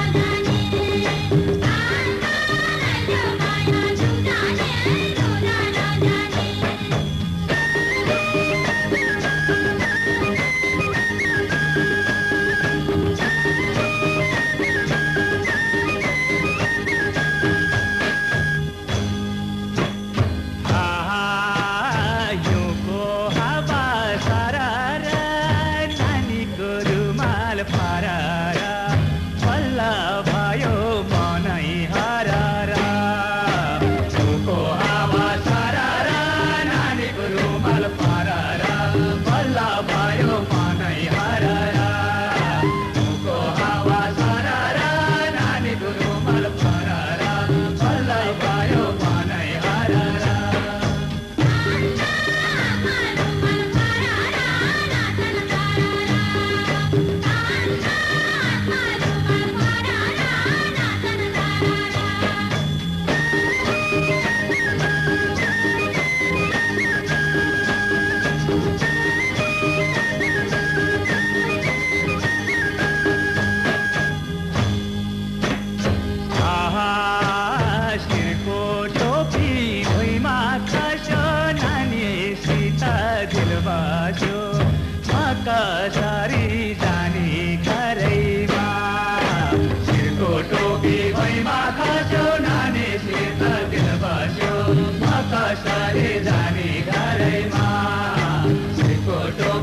Na na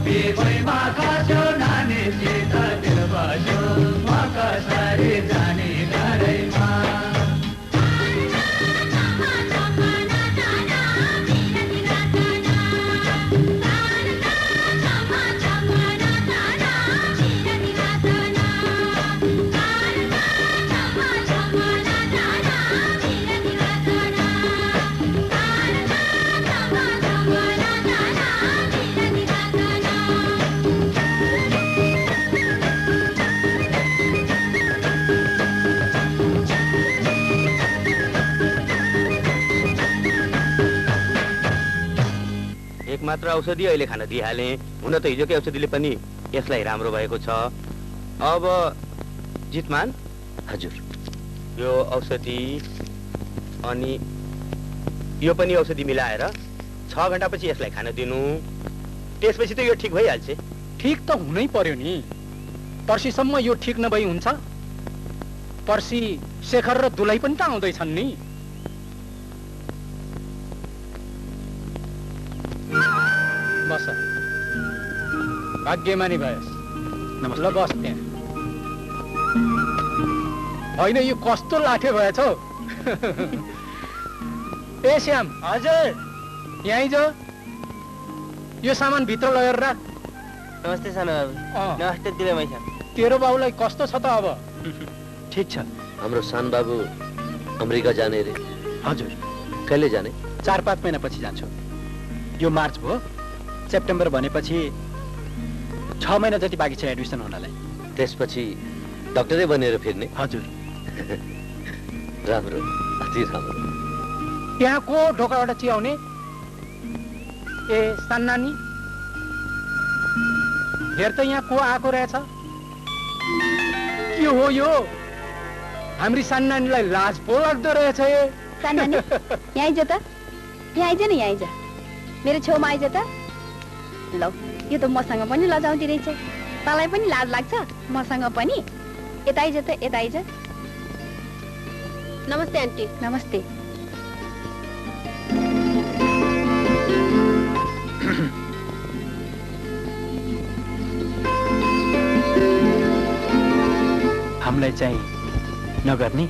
बेभैमा खस्यो नानी सीतातिर बस्यो म कसरी जाने डरैमा मात्र औषधि अहिले खान दिइहाले। हुन त हिजोकै औषधिले पनि यसलाई राम्रो भएको छ। अब जितमान हजुर, यो औषधि अनि यो पनि औषधि मिलाएर छ घण्टापछि यसलाई खान दिनु। त्यसपछि त यो ठिक भइहाल्छ। ठिक त हुनै पर्यो नि। पर्सिसम्म यो ठिक नभई हुन्छ? पर्सि शेखर र दुलै पनि त आउँदैछन् नि। बस भाग्यमानी भएस्। ल बस त्यहाँ। होइन यो कस्तो लाठे भएछ हौ। ए श्याम। हजुर। यहीँ जो यो सामान भित्र लगेर राख। नमस्ते सानो बाबु। नमस्ते दिले मैसा। तेरो बाबुलाई कस्तो छ त अब? ठिक छ। हाम्रो सान बाबु अमेरिका जाने रे। हजुर। कहिले जाने? चार पाँच महिना पछि जान्छु। यो मार्च भयो, सेप्टेम्बर भनेपछि छ महिना जति बाँकी छ एडमिसन हुनलाई। त्यसपछि डाक्टरै बनेर फिर्ने? हजुर। राम्रो, अति राम्रो। यहाँ को ढोकाबाट चियाउने? ए सान्नानी, हेर त यहाँ को आएको रहेछ। के हो यो? हाम्री सान्नानीलाई लाज पो लाग्दो रहेछ। ए सान्नानी, यहाँ आइज त। यहाँ आइज नि, यहाँ आइज। मेरो छेउमा आइज त। ल, यो त मसँग पनि लजाउँदी रहेछ। तँलाई पनि लाज लाग्छ, मसँग पनि। यता आइज त, यता आइज। नमस्ते आन्टी। नमस्ते। हामीलाई चाहिँ नगर्ने।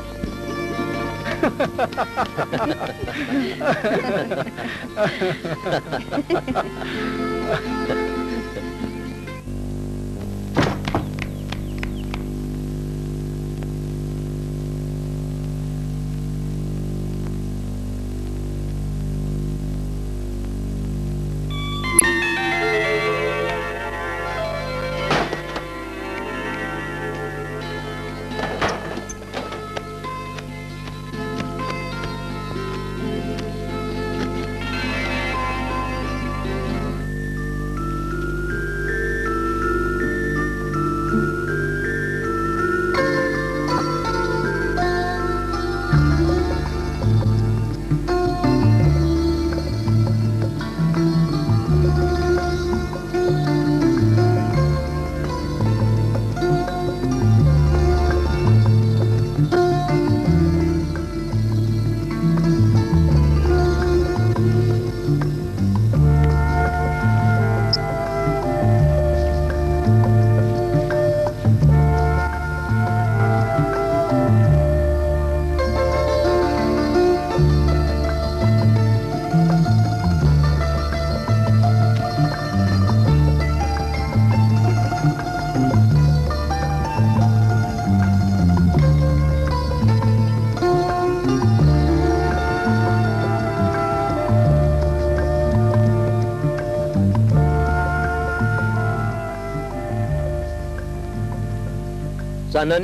सानानी,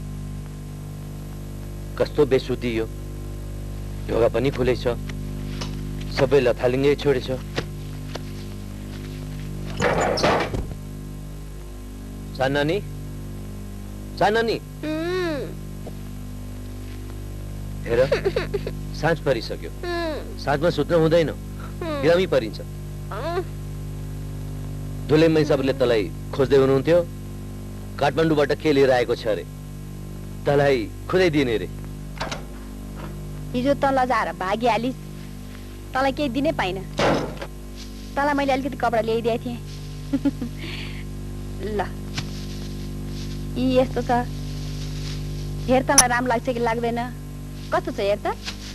कस्तो बेसुदी यो। ढोका पनि खुलेछ, सबै लथालिङ्गै छोडेछ। सानानी, सानानी, हेर साँझ परिसक्यो। साँझमा सुत्न हुँदैन, बिरामी परिन्छ। दुलै मैसाबले तँलाई खोज्दै हुनुहुन्थ्यो। काठमाडौँबाट के लिएर आएको छ अरे, तँलाई खुदै दिने रे। हिजो त लजाएर भागिहालिस्, तँलाई केही दिनै पाइन। तँलाई मैले अलिकति कपडा ल्याइदिएको थिएँ, ल यी यस्तो छ, हेर तँलाई राम्रो लाग्छ कि लाग्दैन? कस्तो छ हेर त?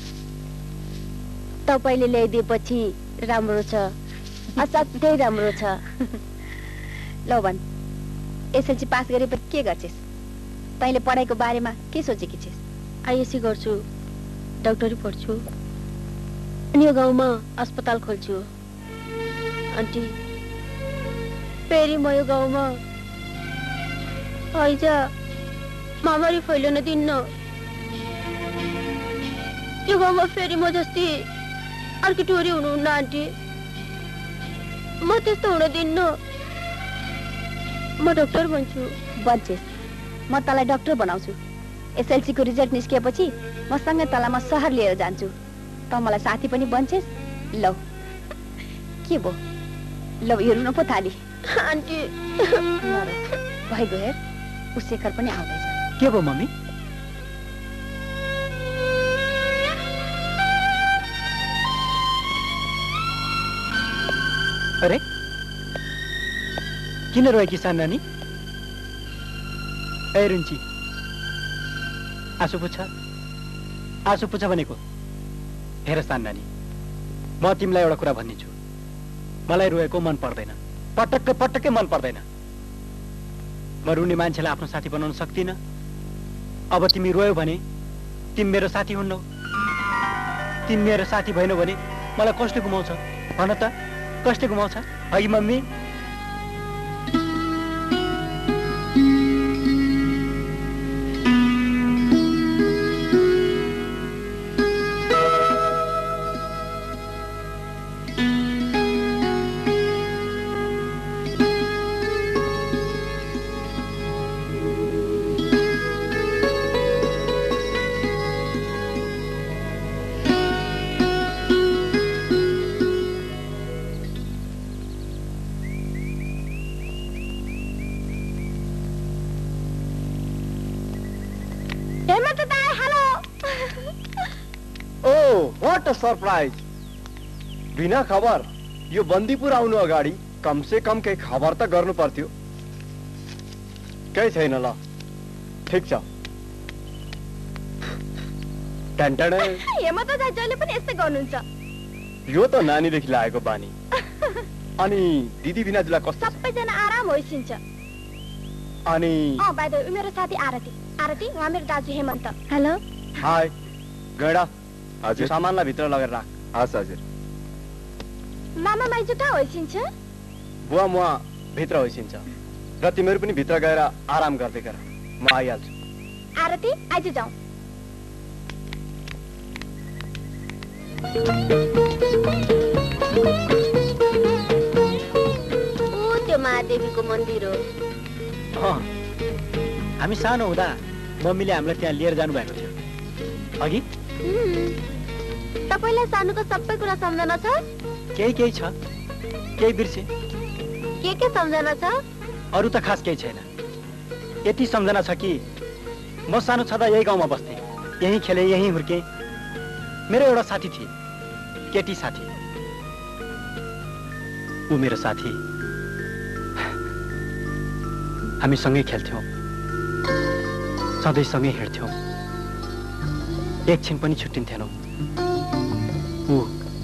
तपाईँले ल्याइदिएपछि राम्रो छ, असाध्यै राम्रो छ। ल भन्, एसएलसी पास गरेपछि के गर्छिस्? तैँले पढाइको बारेमा के सोचेकी छिस्? आइएससी गर्छु, डाक्टरी पढ्छु, अनि यो गाउँमा अस्पताल खोल्छु। आन्टी, फेरि म यो गाउँमा हैजा महामारी फैलिन दिन्न। यो गाउँमा फेरि म जस्तै अर्की टोरी हुनुहुन्न आन्टी, म त्यस्तो हुन दिन्न। म डाक्टर बन्छु। बन्छेस्, म तँलाई डाक्टर बनाउँछु। एसएलसी को रिजल्ट निस्किएपछि म सँगै तँलाई म सहर लिएर जान्छु। त मलाई साथी पनि बन्छेस्। लौ के भो, लौ यो रुन पो थाली। आन्टी भइगयो, हेर उ शेखर पनि आउँदैछ। के भो मम्मी? अरे किन रोएकी सान नानी? ए रुन्ची, आँसु पुछ, आँसु पुछ भनेको। हेर सान नानी, म तिमीलाई एउटा कुरा भनिदिन्छु, मलाई रोएको मन पर्दैन, पटक्कै पटक्कै मन पर्दैन। म रुने मान्छेलाई आफ्नो साथी बनाउन सक्दिनँ। अब तिमी रोयौ भने तिमी मेरो साथी हुन्नौ। तिमी मेरो साथी भएनौ भने मलाई कसले गुमाउँछ भन त? कसले गुमाउँछ? है मम्मी? सरप्राइज, बिना खबर यो बन्दीपुर आउनु अगाडि कम से कम केही खबर त गर्नु पर्थ्यो। केही छैन, ल ठिक छ। टन्टडे, हेमा त दाजुले पनि यस्तै गर्नुहुन्छ। यो त नानीदेखि लागेको बानी। अनि दिदी बिनाजुलाई कस्तो? सबैजना आराम होइसिन्छ। अनि अ बाइ द वे, मेरो साथी आरती। आरती, उहाँ मेरो दाजु हेमन्त। हेलो। हाय गैडा, हजुर सामानलाई भित्र लगेर राख। हस् हजुर। मामा माइजू कहाँ होइसिन्छ? बुवा मुवा भित्र होइसिन्छ र तिमीहरू पनि भित्र गएर आराम गर्दै गर, म आइहाल्छु। आरती, आइज जाऊ। ओ त्यो महादेवीको मन्दिर हो। हामी सानो हुँदा मम्मीले हामीलाई त्यहाँ लिएर जानु भएको थियो अघि। तपाईलाई सानोको सबै कुरा सम्झना छ? केही केही छ, केही बिर्से। के के सम्झना छ? अरू त खास केही छैन। यति सम्झना छ कि म सानो छँदा यही गाउँमा बस्थे, यही खेले, यही हुर्के। मेरो एउटा साथी थिए, केटी साथी। ऊ मेरो साथी, हामी सँगै खेल्थ्यौँ, सधैँ सँगै हिँड्थ्यौँ, एकछिन पनि छुट्टिन्थेनौँ। ऊ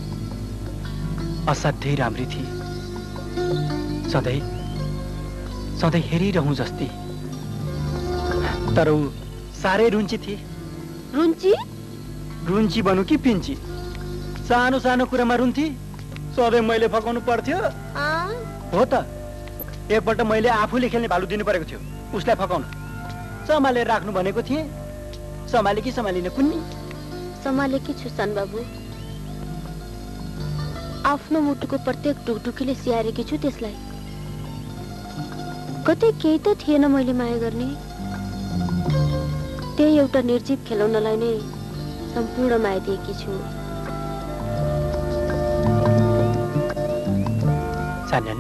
असाध्यै राम्री थिए, सधैँ सधैँ हेरिरहँ जस्ती। तर ऊ साह्रै रुन्ची थिए। रुन्ची? रुन्ची भनौँ कि पिन्ची, सानो सानो कुरामा रुन्थे। सधैँ मैले फकाउनु पर्थ्यो। हो त, एकपल्ट मैले आफूले खेल्ने भालु दिनु परेको थियो उसलाई फकाउन। सम्हालेर राख्नु भनेको थिएँ, सम्हाले कि सम्हालिन कुन्नी? सम्हालेकी छु सान बाबु। आफ्नो मुटुको प्रत्येक ढुकढुकीले स्याहारेकी छु त्यसलाई। कतै केही त थिएन मैले माया गर्ने, त्यही एउटा निर्जीव खेलाउनलाई नै सम्पूर्ण माया दिएकी छु। सान्यानी,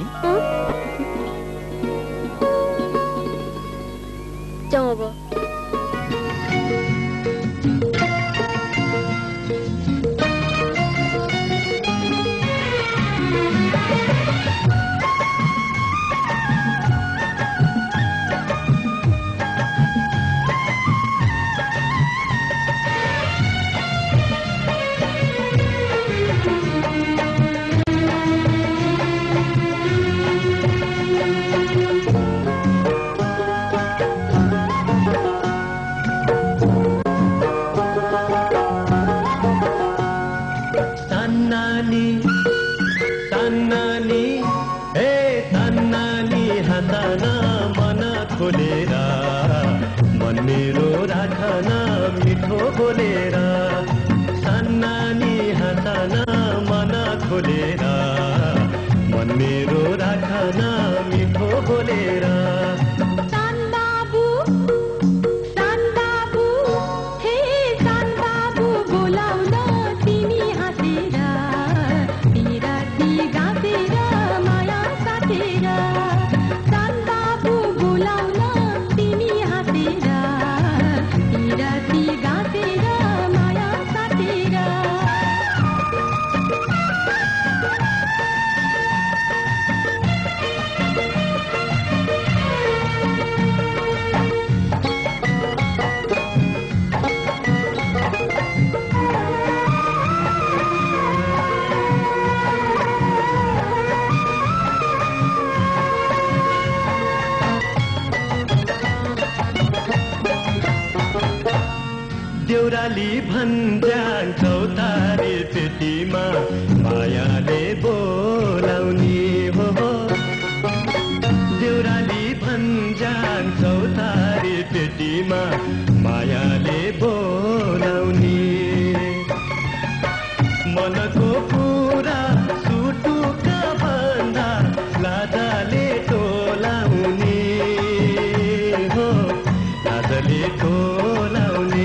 जाउँ अब। खोलेर मन मेरो राखन मिठो बोलेर सान्नानी हाँसन मन खोलेर मन मेरो राखन मिठो बोलेर देउराली भन्ज्याङ चौतारी पेटीमा मायाले बोलाउने हो हो देउराली भन्ज्याङ चौतारी पेटीमा मायाले बोलाउने मनको कुरा सुटुका भन्दा लाजाले टोलाउने हो लाजाले टोलाउने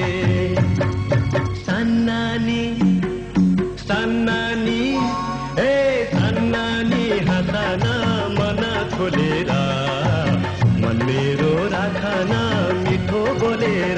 सन्नानी सन्नानी ए सन्नानी हाँसन मन खोलेर मन मेरो राखन मिठो बोलेर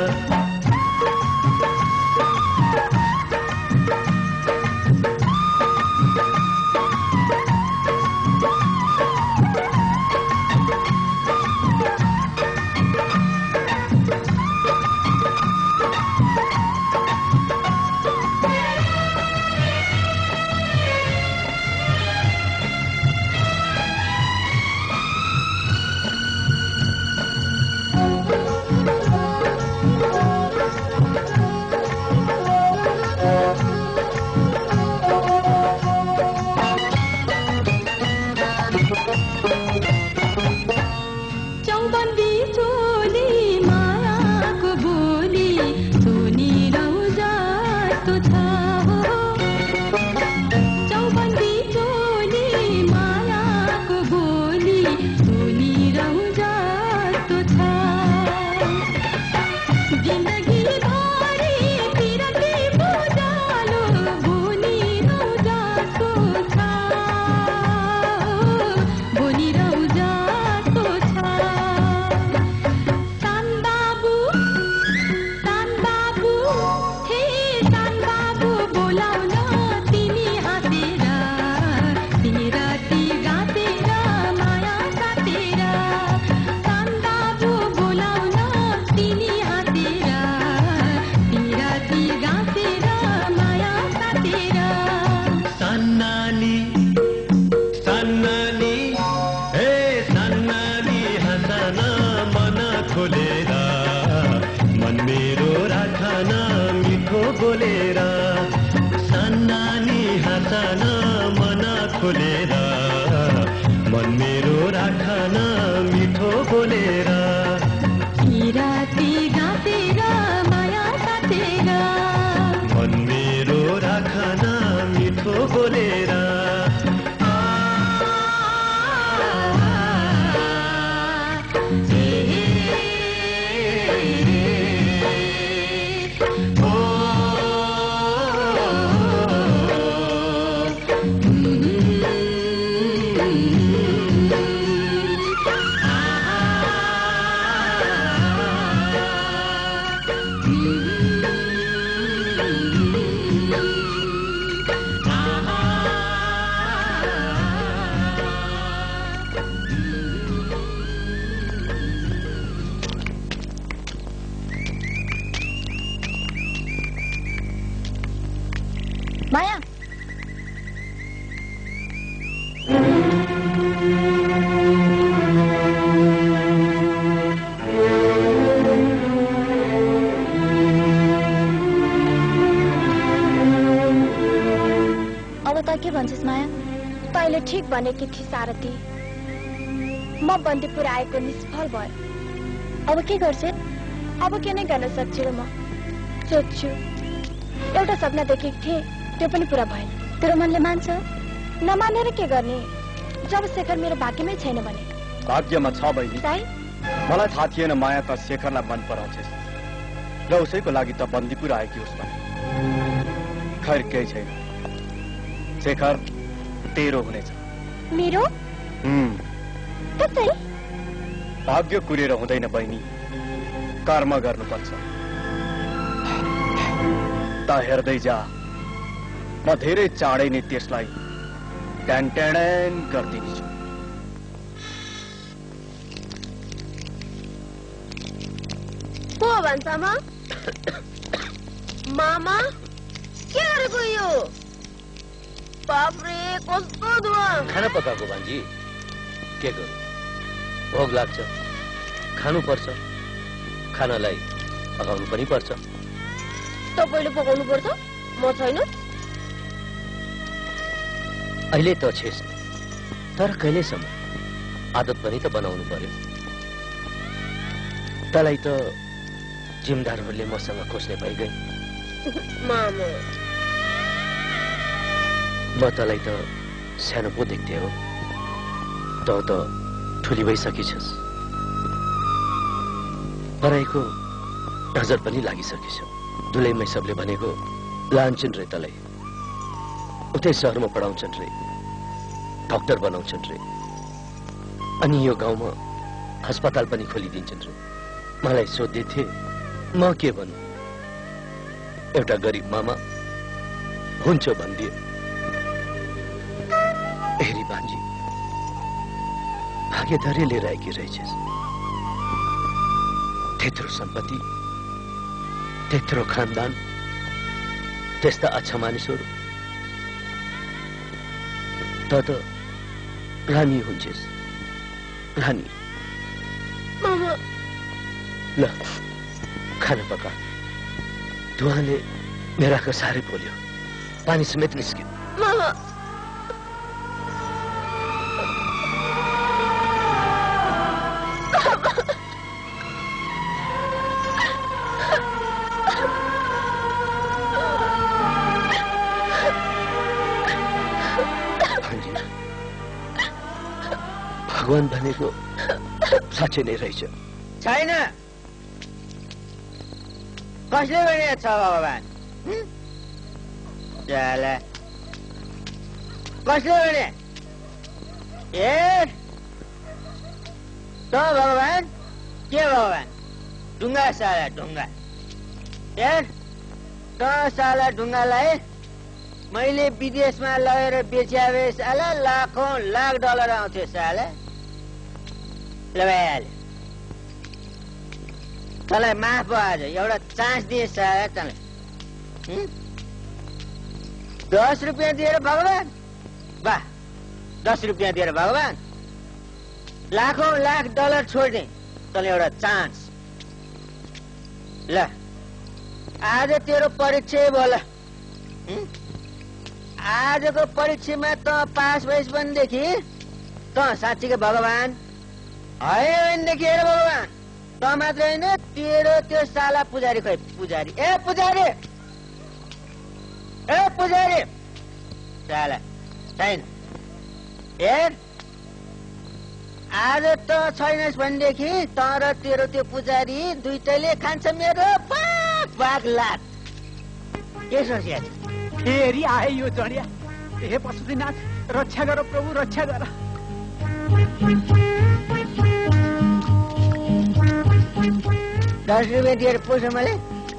माया अब त के भन्छस् माया? तैँले ठिक भनेकी थिइस् आरती। म बन्दीपुर आएको निष्फल भयो। अब के गर्छु? अब के नै गर्न सक्छु र म सोध्छु। एउटा सपना देखेको थिएँ, त्यो पनि पुरा भएन। तेरो मनले मान्छ? नमानेर के गर्ने जब शेखर मेरो भाग्यमै छैन भने? भाग्यमा छ बहिनी। मलाई थाहा थिएन माया त शेखरलाई मन पराउँछस् र उसैको लागि त बन्दीपुर आएकी होस् भने। खैर केही छैन, शेखर तेरो हुनेछ। मेरो? कसरी? भाग्य कुरेर हुँदैन बहिनी, कर्म गर्नुपर्छ। त हेर्दै जा, म धेरै चाँडै नै त्यसलाई ट्यान गरिदिनेछु। को भन्छ म? मामा के गरेको यो? बाफ्रे कस्तो धुवा! खाना पकाएको भान्जी, के गर्नु, भोग लाग्छ, खानु पर्छ, खानालाई पकाउनु पनि पर्छ। तपाईँले पकाउनु पर्छ, म छैन। अहिले त छेस्, तर कहिलेसम्म? आदत पनि त बनाउनु पर्यो। तँलाई त जिमदारहरूले मसँग खोज्ने भइगए। मामा म तँलाई त सानो पो देख्थे हो, त त ठुली भइसकेछस्। पढाइको नजर पनि लागिसकेछ। दुलैमै सबले भनेको लान्छन् रे तँलाई, उतै सहरमा पढाउँछन् रे, डाक्टर बनाउँछन् रे, अनि यो गाउँमा अस्पताल पनि खोलिदिन्छन् रे। मलाई सोध्दै थिए, म के भन्नु? एउटा गरिब मामा हुन्छ भनिदिए। हेरी भान्जी, भाग्यधरी लिएर आएकी रहेछस्। त्यत्रो सम्पत्ति, त्यत्रो खानदान, त्यस्ता अच्छा मानिसहरू, त त रानी हुन्छस्, रानी। मामा ल खाना पका। धुवाले मेरा आँखा साह्रै पोल्यो, पानी समेत निस्क्यो। मामा भगवान भनेको साँच्चै नै रहेछ। छैन, कसले भने छ भगवान? कसले भने? ए त भगवान के भगवान? ढुङ्गा साला ढुङ्गा। ए त साला ढुङ्गालाई मैले विदेशमा लगेर बेच्या भए साला लाखौं लाख डलर आउँथ्यो साला। ल भइहाल्यो, तँलाई माफ भयो आज, एउटा चान्स दिए साला तँलाई। दस रुपियाँ दिएर भगवान, वाह, दस रुपियाँ दिएर भगवान लाखौं लाख डलर छोड्ने, तँलाई एउटा चान्स। ल आज तेरो परीक्षा बोल। आजको परीक्षामा त पास भइस भनेदेखि त साँच्चीकै भगवान होइन भनेदेखि हेर भगवान, त मात्र होइन तेरो त्यो साला पुजारी, खै पुजारी, ए पुजारी, ए पुजारी साला छैन। हेर आज त छैनस् भनेदेखि तर तेरो त्यो पुजारी दुइटैले खान्छ मेरो पाँच भाग लात। के सोचिया? फेरि आए यो जडिया। हे पशुपतिनाथ, रक्षा गर प्रभु, रक्षा गर। दस रुपियाँ दिएर पोष मलाई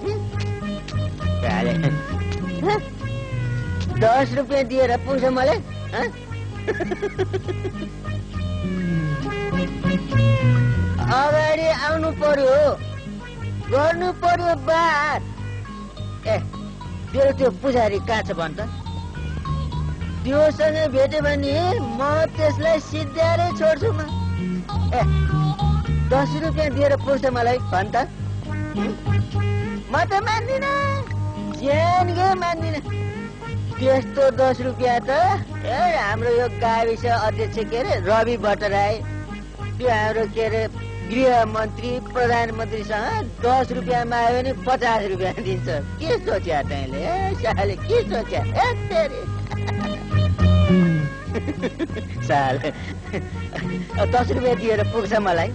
दस रुपियाँ दिएर पोष मलाई अगाडि आउनु पर्यो, गर्नु पर्यो बात। ए तेरो त्यो पुजारी कहाँ छ भन् त? त्योसँग भेट्यो भने म त्यसलाई सिद्ध्याएरै छोड्छु म। ए दस रुपियाँ दिएर पुग्छ मलाई भन् त? म त मान्दिन, ज्यानकै मान्दिन त्यस्तो दस रुपियाँ त। ए हाम्रो यो गाविस अध्यक्ष के अरे रवि भट्टराई त्यो हाम्रो के अरे गृह मन्त्री प्रधानमन्त्रीसँग दस रुपियाँ माग्यो भने पचास रुपियाँ दिन्छ। के सोच्या तैँले साले, के सोच्या? साले दस रुपियाँ दिएर पुग्छ मलाई?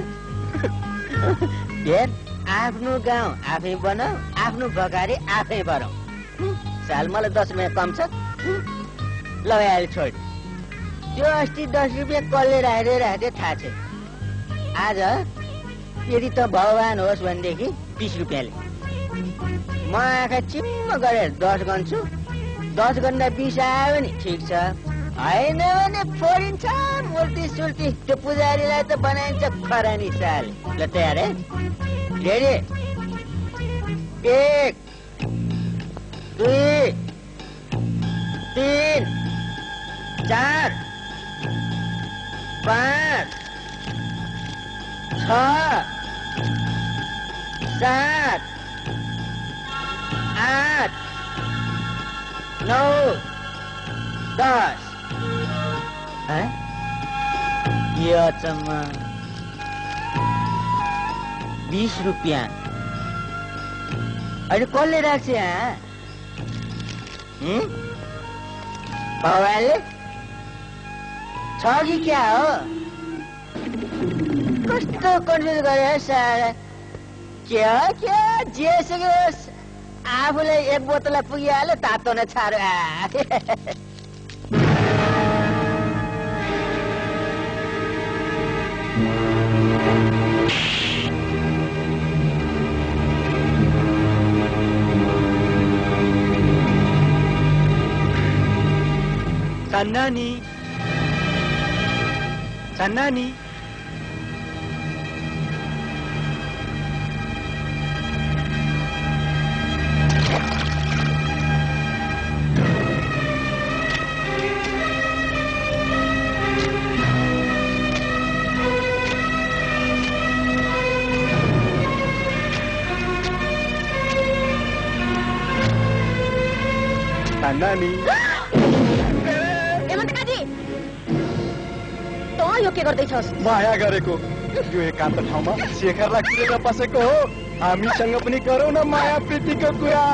हेर, आफ्नो गाउँ आफै बनाऊ, आफ्नो भकारी आफै बनाऊ। साल मलाई दस रुपियाँ कम छ, लगाइहाल्यो छोड। त्यो अस्ति दस रुपियाँ कसले राखेर राखेको थाहा छ। आज यदि त भगवान होस् भनेदेखि बिस रुपियाँले म आँखा चिम्म गरेर दस गन्छु। दस गन्दा बिस आयो भने ठिक छ, होइन भने फोडिन्छ मूर्ति सुर्ती। त्यो पुजारीलाई त बनाइन्छ खरानी साल। ल तयार है? रेडी? एक दुई तिन चार पाँच छ सात आठ नौ दस। यो अचम्म बिस रुपियाँ अहिले कसले राख्छ यहाँ? भगवानले छ कि क्या हो? कस्तो कन्फ्युज गरे सारा। के हो के जेसुकै होस्, आफूलाई एक बोतल पुगिहाल्यो तातो न छाडो। सन्नानी सन्नानी सन्नानी यो के गर्दैछस्? माया गरेको यो एकान्त ठाउँमा शेखरलाई किनेर बसेको हो। हामीसँग पनि गरौँ न माया प्रीतिको कुरा।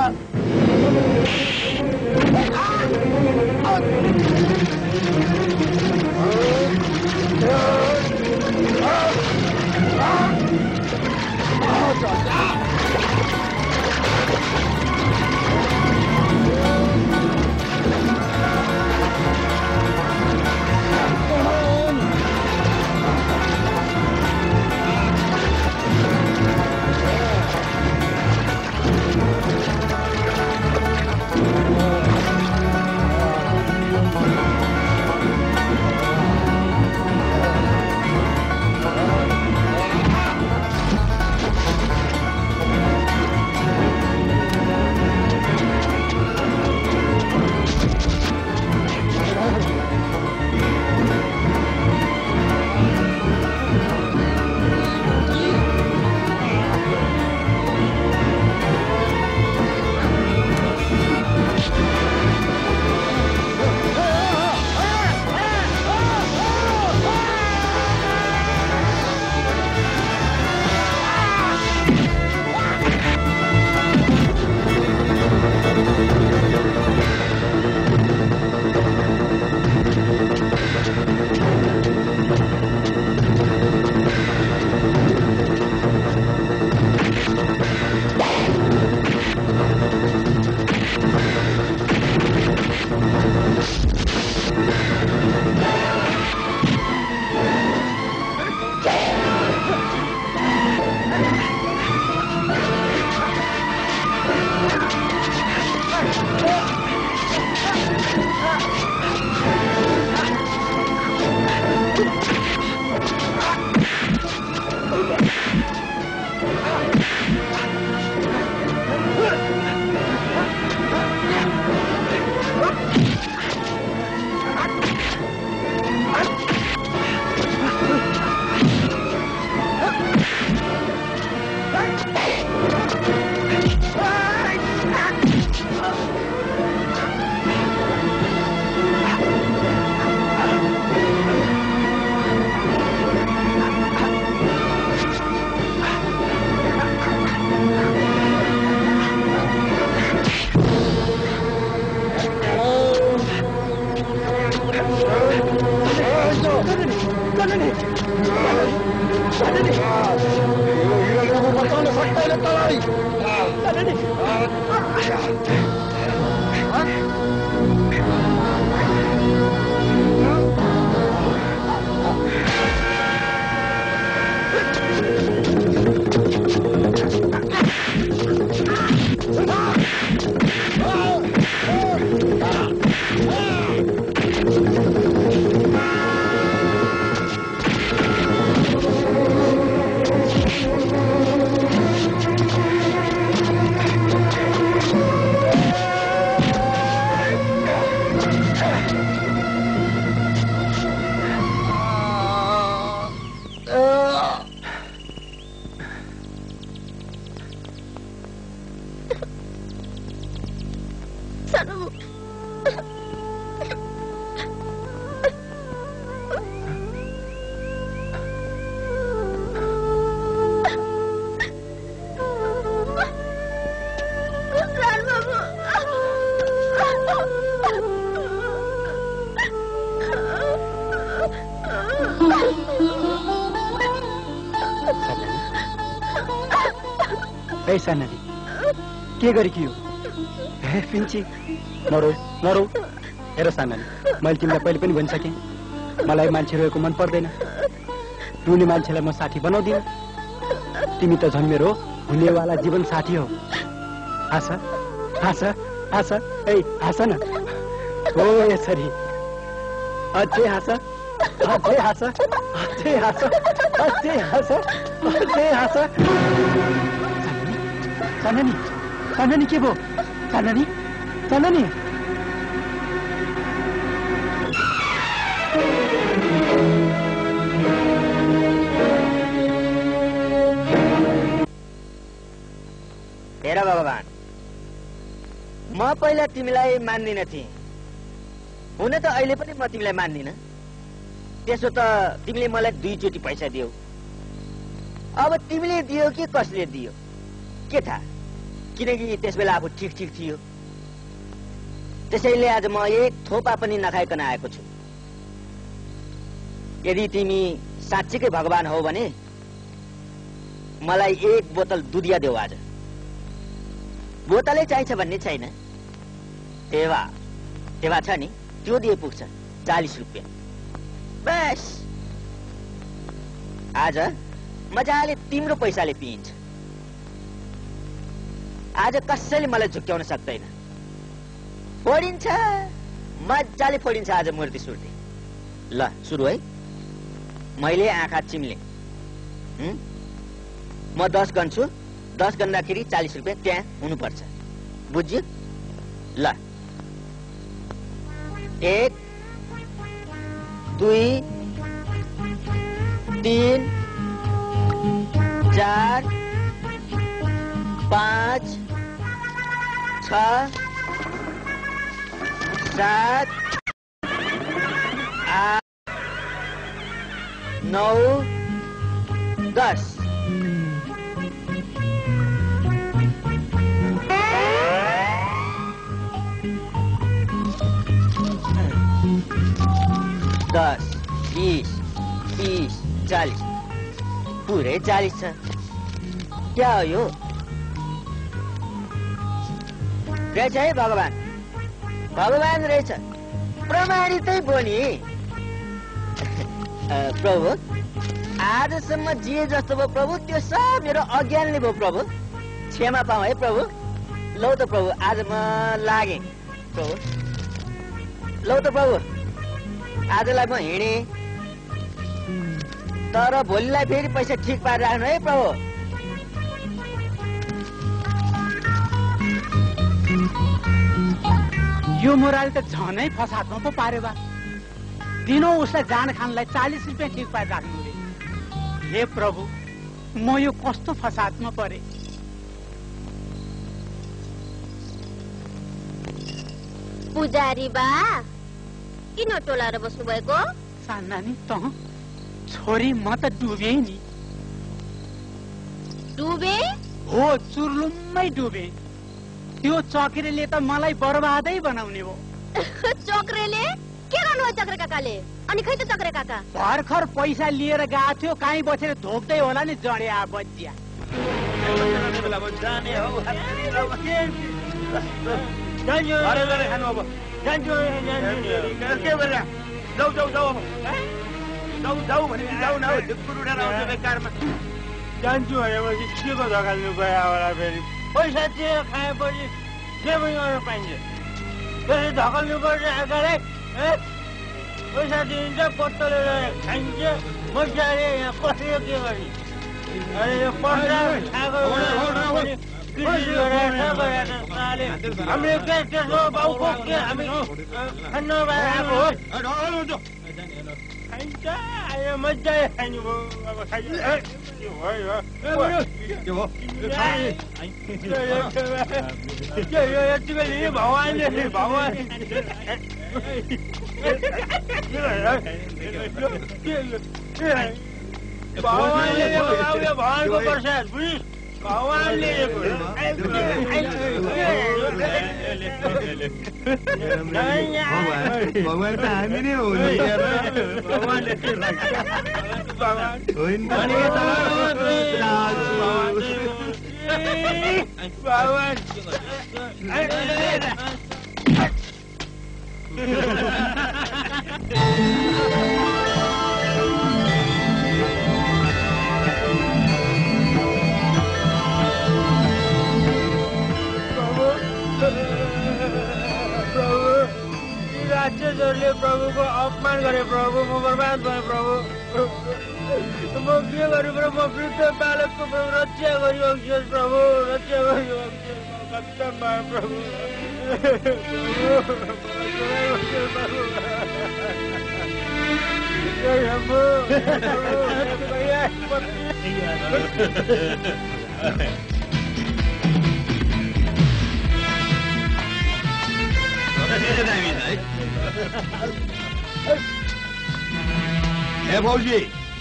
जननी जननी यो हिरणको बचाउन सक्दैन तलाई जननी सानरी के गरेकी हो हे फिन्ची नरो नरो हेर सानरी मैले तिमीलाई पहिले पनि भनिसकेँ मलाई मान्छे रोएको मन पर्दैन रुने मान्छेलाई म साथी बनाउँदिन तिमी त झन् मेरो हुनेवाला जीवन साथी हो हाँस हाँस हाँस ए हाँस न हो यसरी अझै हाँस अझै हाँस अझै हाँस अझै हाँस अझै हाँस चाँदनी चाँदनी के भयो चाँदनी चाँदनी हेर भगवान म पहिला तिमीलाई मान्दिन थिएँ हुन त अहिले पनि म तिमीलाई मान्दिन त्यसो त तिमीले मलाई दुईचोटि पैसा दियौ अब तिमीले दियो कि कसले दियो के थाहा किनकि त्यसबेला आफू ठिक ठिक थियो त्यसैले आज म एक थोपा पनि नखाइकन आएको छु यदि तिमी साँच्चीकै भगवान हौ भने मलाई एक बोतल दुधिया देऊ आज बोतलै चाहिन्छ भन्ने छैन टेवा टेवा छ नि त्यो दिए पुग्छ चालीस रुपियाँ बस आज मजाले तिम्रो पैसाले पिइन्छ आज कसैले मलाई झुक्क्याउन सक्दैन फोडिन्छ मजाले फोडिन्छ आज मूर्ति सुर्ती ल सुरु है मैले आँखा चिम्ले म दस गन्छु दस गन्दाखेरि चालीस रुपियाँ त्यहाँ हुनुपर्छ बुझ्यो ल एक दुई तीन चार पाँच छ सात आठ नौ दस दस बीस तीस चालीस पुरै चालीस छ क्या हो यो रहेछ है भगवान भगवान रहेछ प्रमाणितै बोनी प्रभु आजसम्म जे जस्तो भयो प्रभु त्यो सब मेरो अज्ञानले भयो प्रभु क्षमा पाऊ है प्रभु लौ त प्रभु आज म लागे प्रभु लौ त प्रभु आजलाई म हिँडे तर भोलिलाई फेरि पैसा ठिक पारेर राख्नु है प्रभु यो मोराले त झनै फसादमा पो पार्यो बा दिनौ उसलाई जान खानलाई चालीस रुपियाँ ठिक पारेर राख्नु रे हे प्रभु म यो कस्तो फसादमा परे पुजारी बा किन टोलाएर बस्नु भएको सान्नानी त छोरी म त डुबे नि डुबे हो चुर्लुम्मै डुबे त्यो चक्रेले त मलाई बर्बादै बनाउने हो चक्रेले के गर्नुभयो चक्रे काकाले? अनि खै त चक्रे काका भर्खर पैसा लिएर गएको थियो, काहीँ बसेर धोक्दै होला नि जडिया बजिया। जाऊ जाऊ जाऊ जाऊ जाऊ भने जाऊ न, कुरो उठाएर आउँछ बेकारमा। जान्छु भनेपछि के को धकाल्नु गयो होला? फेरि पैसा दिएर खाएपछि जे पनि गर्न पाइन्छ, फेरि धकाल्नु पर्छ आकाले। पैसा दिइन्छ, पत्तले खाइन्छ, मजाले यहाँ बसेर के गर्ने? अरे यो पर्दा खाएको हामीले के त्यसो बाउको के हामी खानु आएको हो? खाइन्छ आयो, मजाले खानु भयो। अब खाइन्छ यतिको लिने भगवान्ले भगवान् भगवान्ले भगवान्को प्रसाद बुझिस्? भगवान्ले भगवान त हामी नै हो नि। भगवान्ले राक्षसहरूले प्रभुको अपमान गरे। प्रभु म बर्बाद भएँ। प्रभु म के गर्नु? प्रभु म वृद्ध बालकको प्रभु रक्षा गरिबक्नुहोस्। प्रभु रक्षा गरिबक्नुहोस्। खत्तम भयो प्रभु। ए फौजी,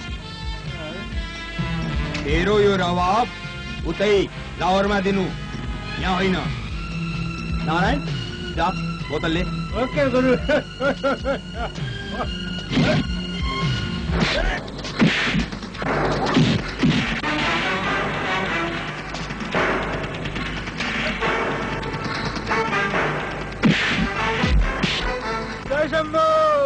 तेरो यो रवाब उतै लाहौरमा दिनु, यहाँ होइन। नारायण जा बोतल ले। Okay Guru. Jay Shambho.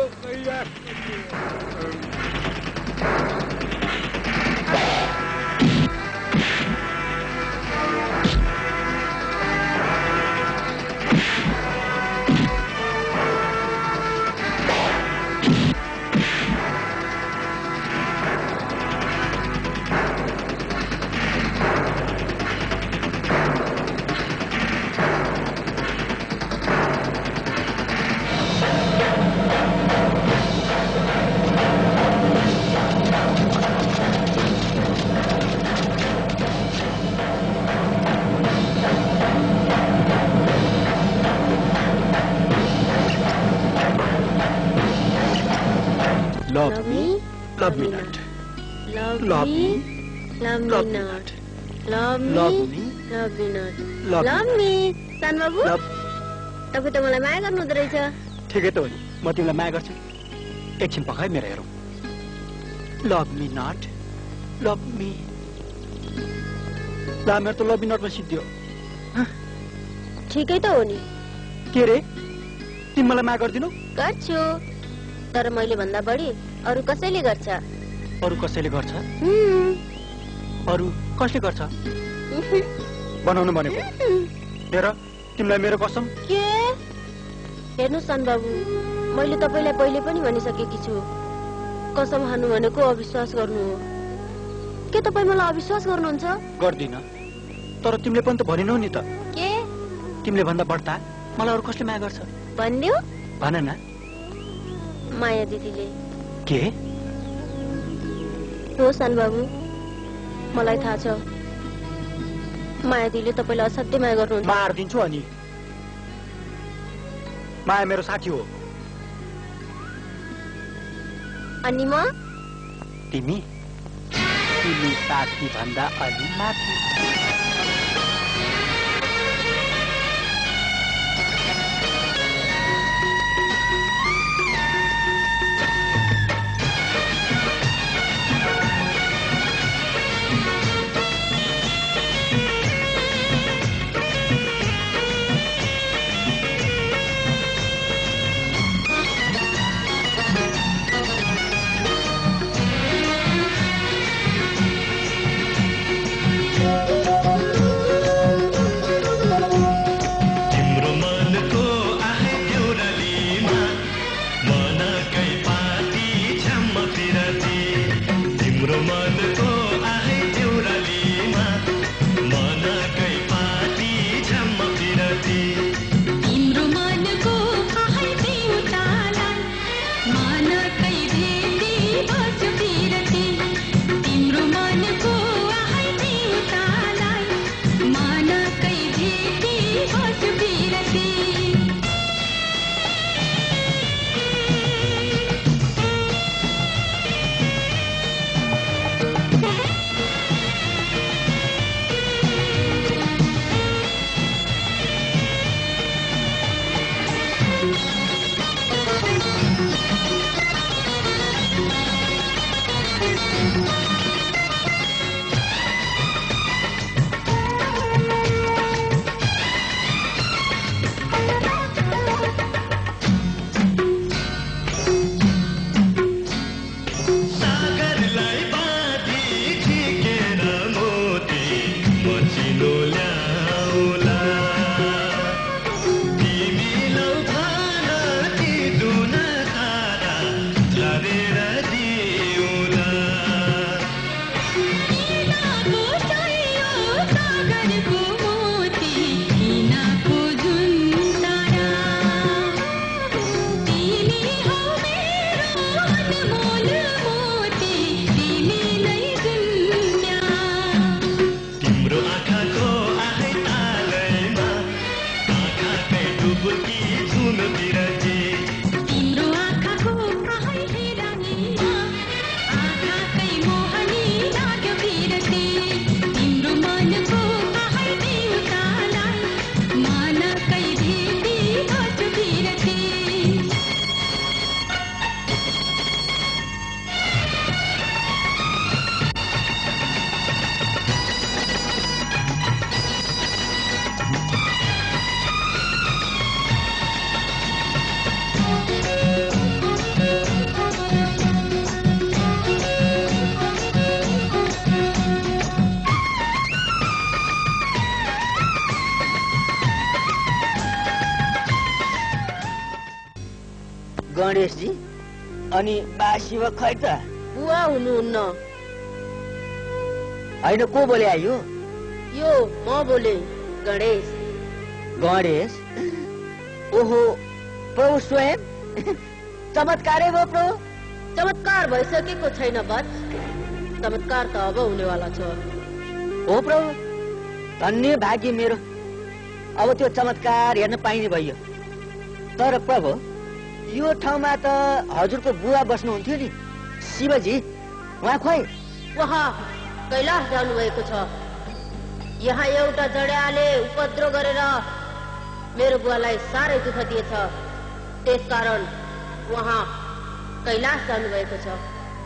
Love me, love me not. Love Love me, me, love me love me not. not. Love me, Love me, love me not. love Love me. me, सान बाबु। Love. तपाईँ त मलाई माया गर्नु हुँदो रहेछ। ठिकै त हो नि, म तिमीलाई माया गर्छु। एकछिन पखाइ मेरो हेरौँ। Love me not, love me. ला मेरो त love me not मा सिद्धियो। ठिकै त हो नि। के रे? तिमी मलाई माया गर्दिनौ? गर्छु, तर मैले भन्दा बढी अरू कसैले गर्छ। अरू कसैले गर्छ? हुँ। अरू कसले गर्छ? बनाउनु भनेको। हेर, तिमीलाई मेरो कसम। के? हेर्नुहोस् सान बाबु, मैले तपाईँलाई पहिले पनि भनिसकेकी छु, कसम खानु भनेको अविश्वास गर्नु हो। के तपाईँ मलाई अविश्वास गर्नुहुन्छ? गर्दिन, तर तिमीले पनि त भनिनौ नि त। के? तिमीले भन्दा बढ्ता मलाई अरू कसले माया गर्छ? भनिदेऊ? भन न। माया दिदीले। के? हो सान बाबु, मलाई थाहा छ माया दिदीले तपाईँलाई असाध्यै माया गर्नुहुन्छ। मारिदिन्छु अनि। माया मेरो साथी हो। अनि म? तिमी तिमी साथी भन्दा अलि माथि। तिम्रो मनको आए देउरालीमा मनकै पाती झम्म फिरती तिम्रो मनको आए देउतालाई मनकै भेटी बस्यो फिरती तिम्रो मनको आए देउतालाई मनकै भेटी बस्यो फिरती सागरलाई बाँधी झिकेर मोती मचिनो ल्याउला तिमी लौ भन ती दुन तारा झरेर दिउला हिनाको चाहियो सागरको मोती हिनाको झुन्तारा तिमी हौ मेरो अनमोल मोती तिमी नै दुनिया तिम्रो आँखाको आए तालैमा आँखाकै डुबुकी झुन बिरती तिम्रो आँखाको आए हेरानीमा आँखाकै मोहनी लाग्यो फिरती तिम्रो मनको आए देउतालाई मनकै भेटी बस्यो फिरती गणेशजी अनि बा शिव खै त बुवा हुनुहुन्न होइन को बोले आयो यो म बोले गणेश गणेश ओहो प्रभु स्वयं चमत्कारै भयो प्रभु चमत्कार भइसकेको छैन बच चमत्कार त अब हुनेवाला छ हो प्रभु धन्य भाग्य मेरो अब त्यो चमत्कार हेर्न पाइने भयो तर प्रभु यो ठाउँमा त हजुरको बुवा बस्नुहुन्थ्यो नि शिवजी उहाँ खोइ उहाँ कैलाश जानुभएको छ यहाँ एउटा जड्याले उपद्रो गरेर मेरो बुवालाई साह्रै दुःख दिएछ त्यसकारण उहाँ कैलाश जानुभएको छ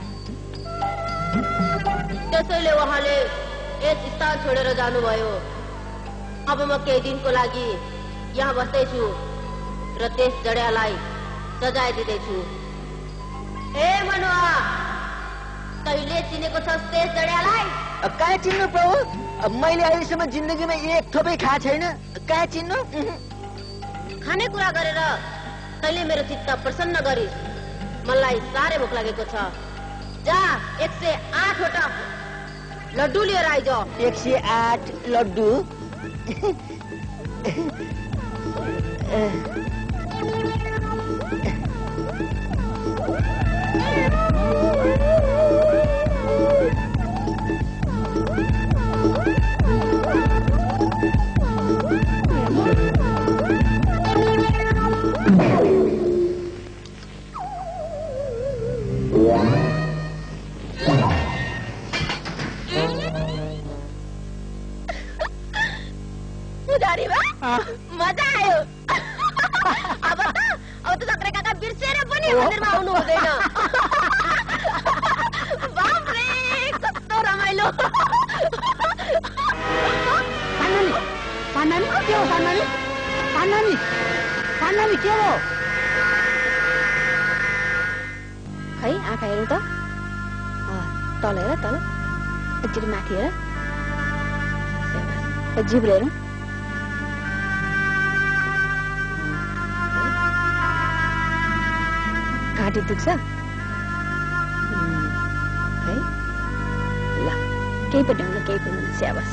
त्यसैले उहाँले यस स्थान छोडेर जानुभयो अब म केही दिनको लागि यहाँ बस्दैछु र त्यस जड्यालाई सजाय दिँदैछु ए मनुआ तैले चिनेको छस् त्यस जड्यालाई कहाँ चिन्नु प्रभु मैले अहिलेसम्म जिन्दगीमा एक थोपै खाएको छैन कहाँ चिन्नु खानेकुरा गरेर तैले मेरो चित्त प्रसन्न गरिस् मलाई साह्रै भोक लागेको छ जा एक सय आठवटा लड्डू लिएर आइज एक सय आठ लड्डू मजा आयो अब त अब त सक्रे काका बिर्सेर पनि मन्दिरमा आउनु हुँदैन बाप रे कस्तो रमाइलो सानानी सानानी के हो सानानी सानानी सानानी के हो खै आँखा हेरौँ त तल हेर तल एकचोटि माथि हेर जिब्रो हेरौँ घाँटी दुख्छ है केही पनि हुनु केही पनि हुनु स्याबास।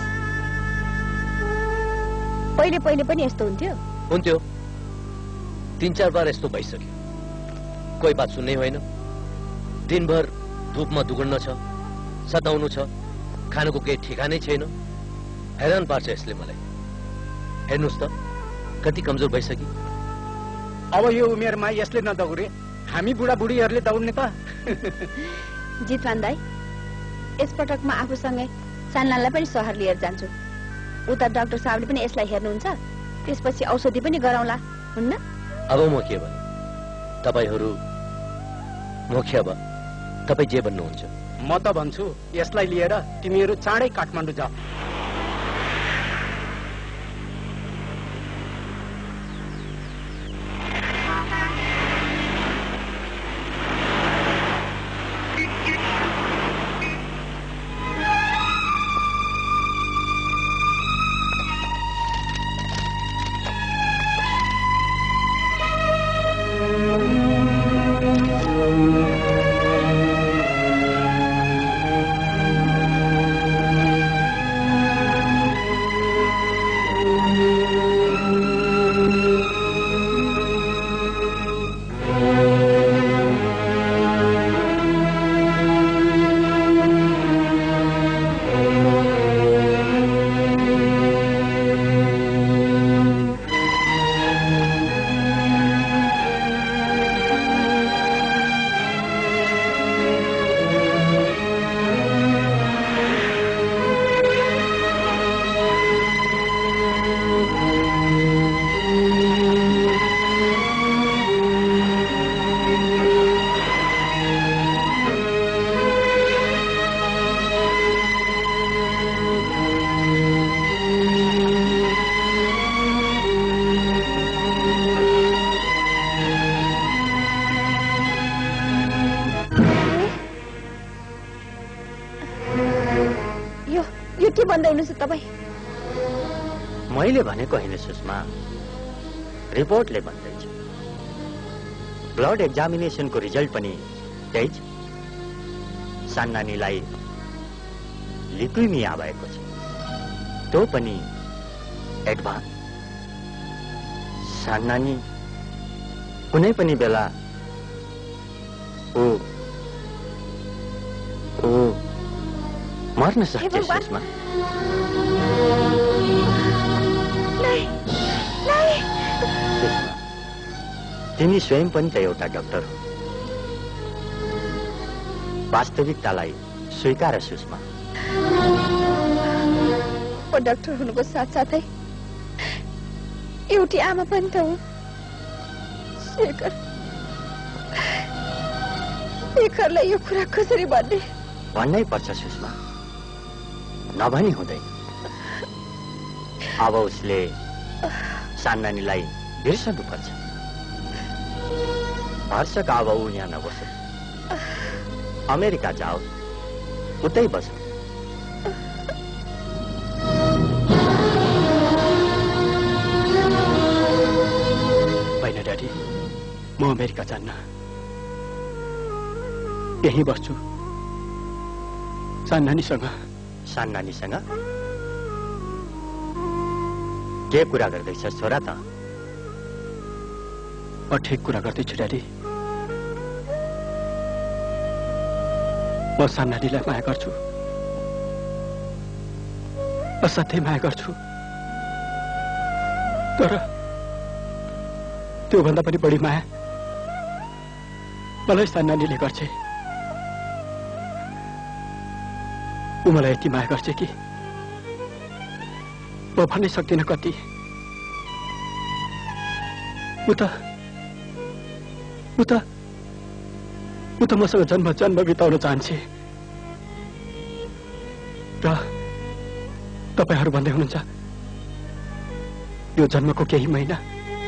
पहिले पहिले पनि यस्तो हुन्थ्यो हुन्थ्यो तीन चार बार यस्तो भइसक्यो। कोही बात सुन्नै होइन, दिनभर धुपमा दुगुड्न छ, सताउनु छ, खानुको केही ठेगानै छैन। हैरान पार्छ यसले मलाई। हेर्नुहोस् त कति कमजोर भइसक्यो। अब यो उमेरमा यसले नदौडे हामी बुढाबुढीहरूले दौड्ने त। जितवान दाई, यसपटक म आफूसँगै सानलाललाई पनि सहर लिएर जान्छु। उता डाक्टर साहबले पनि यसलाई हेर्नुहुन्छ, त्यसपछि औषधि पनि गराउँला, हुन्न? अब म के भन्नु, तपाईहरू मुखिया भए तपाईँ जे भन्नुहुन्छ। म त भन्छु यसलाई लिएर तिमीहरू चाँडै काठमाडौँ जाऊ। मैले भनेको होइन सुषमा, रिपोर्टले भन्दैछ। ब्लड एक्जामिनेसनको रिजल्ट पनि त्यही छ। सान्नानीलाई लिक्युमिया भएको छ, त्यो पनि एडभान्स। सान्नानी कुनै पनि बेला ओ ओ मर्न सक्छ सुषमा। तिमी स्वयं पनि त एउटा डाक्टर हो। वास्तविकतालाई स्वीकार सुषमा। म डाक्टर हुनुको साथसाथै एउटी आमा पनि त हुँ। शेखर शेखरलाई यो कुरा कसरी भन्ने? भन्नै पर्छ सुषमा, नभनी हुँदैन। अब उसले सान्नानीलाई बिर्सनु पर्छ। भर्सक अब ऊ यहाँ नबसो, अमेरिका जाओ, उतै बसो। होइन ड्याडी, म अमेरिका जान्न, यही बस्छु सान्नानीसँग। सान्नानीसँग के कुरा गर्दैछ छोरा त? म ठिक कुरा गर्दैछु ड्याडी। म सान्नानीलाई माया गर्छु, असाध्यै माया गर्छु। तर त्योभन्दा पनि बढी माया मलाई सान्नानीले गर्छ। ऊ मलाई यति माया गर्छ कि म भन्नै सक्दिनँ कति। ऊ त ऊ त ऊ त मसँग जन्म जन्म बिताउन चाहन्छ। र तपाईहरू भन्दै हुनुहुन्छ यो जन्मको केही महिना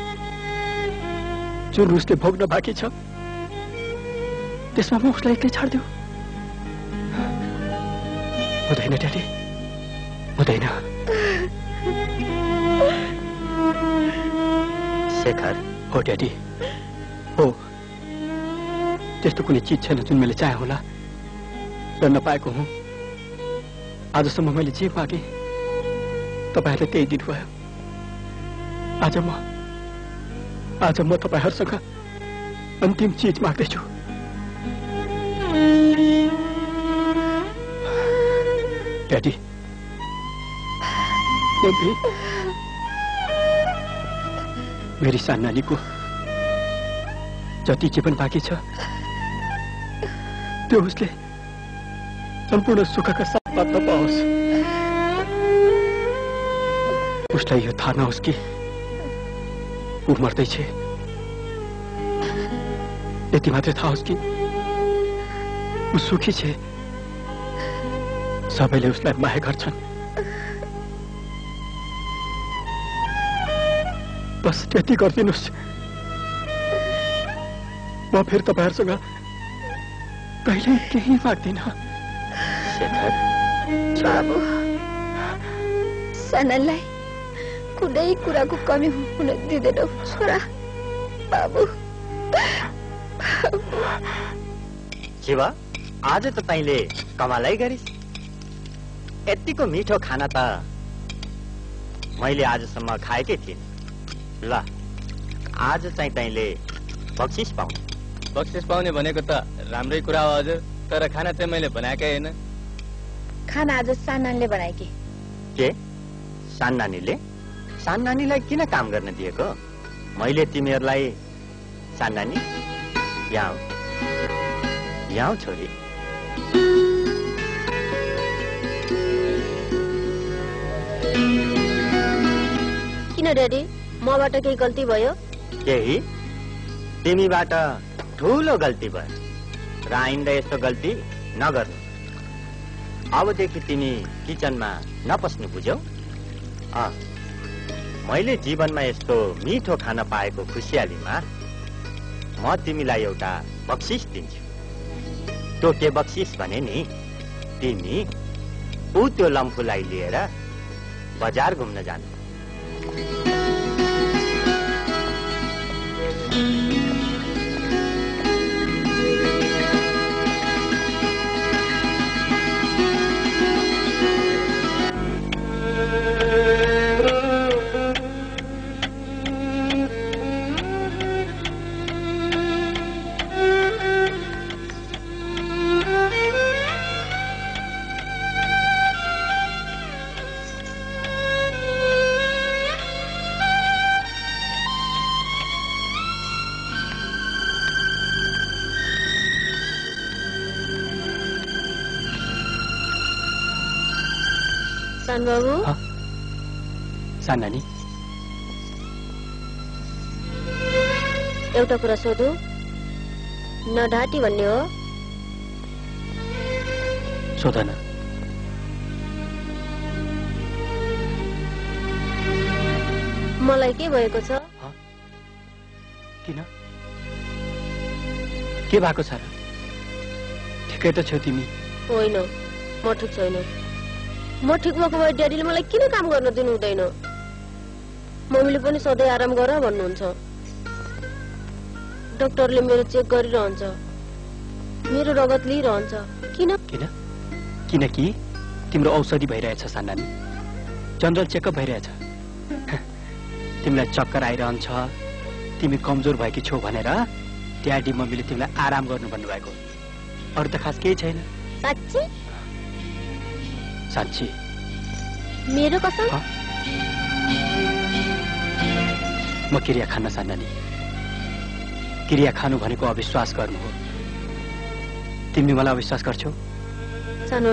जुन उसले भोग्न बाँकी छ त्यसमा म उसलाई एक्लै छाड्दिउ? हुँदैन ड्याडी, हुँदैन। शेखर हो ड्याडी, हो। त्यस्तो कुनै चिज छैन जुन मैले चाहे होला र नपाएको हुँ। आजसम्म मैले जे मागेँ तपाईँहरूले त्यही दिनुभयो। आज म आज म तपाईँहरूसँग अन्तिम चिज माग्दैछु। ड्याडी, मम्मी, मेरी सानो नानीको जति जे पनि बाँकी छ त्यो उसले सम्पूर्ण सुखका साथ पात्र पाओस्। उसलाई यो थाहा नहोस् कि ऊ मर्दैछ। यति मात्रै थाहा होस् कि ऊ सुखी छ। सबैले उसलाई माया गर्छन्। बस त्यति गरिदिनुहोस्। म फेरि तपाईँहरूसँग कहिल्यै केही माग्दिन। बाबु, सानालाई कुनै कुराको कमी हुन दिँदैनौ छोरा। बाबु, शिव, आज त तैँले कमालै गरिस्। यतिको मिठो खाना त मैले आजसम्म खाएकै थिइनँ। ल, आज चाहिँ तैँले बक्सिस पाउने। बक्सिस पाउने भनेको त राम्रै कुरा हो हजुर, तर खाना चाहिँ मैले बनाएकै होइन। खाना आज सानानीले बनाएकी। के? सान्नानीले? सान्नानीलाई किन काम गर्न दिएको? मैले तिमीहरूलाई सान्नानी, यहाँ यहाँ छोरी। किन ड्याडी, मबाट केही गल्ती भयो? केही? तिमीबाट ठुलो गल्ती भयो र आइन्दा यस्तो गल्ती नगर्नु। अबदेखि तिमी किचनमा नपस्नु, बुझ्यौ? अँ, मैले जीवनमा यस्तो मिठो खाना पाएको खुसियालीमा म तिमीलाई एउटा बक्सिस दिन्छु। त्यो के बक्सिस भने नि, तिमी ऊ त्यो लम्फूलाई लिएर बजार घुम्न जानु। बाबु, सान्नानी, एउटा कुरा सोधु, नढाटी भन्ने हो? सोधन। मलाई के भएको छ? किन? के भएको छ र? ठिकै त छौ तिमी? होइन, म ठिक छैन। म ठिक भएको भए ड्याडीले मलाई किन काम गर्न दिनु हुँदैन? मम्मीले पनि सधैँ आराम गर भन्नुहुन्छ। डाक्टरले मेरो चेक गरिरहन्छ, मेरो रगत लिइरहन्छ। किन? किन? किनकि तिम्रो औषधि भइरहेछ सान्नानी, जनरल चेकअप भइरहेछ। तिमीलाई चक्कर आइरहन्छ, तिमी कमजोर भएकी छौ भनेर ड्याडी मम्मीले तिमीलाई आराम गर्नु भन्नुभएको। अरू त खास केही छैन। साँच्ची? साँच्ची। मेरो कसम? म क्रिया खान सान्नानी। क्रिया खानु भनेको अविश्वास गर्नु हो। तिमी मलाई अविश्वास गर्छौ? सानो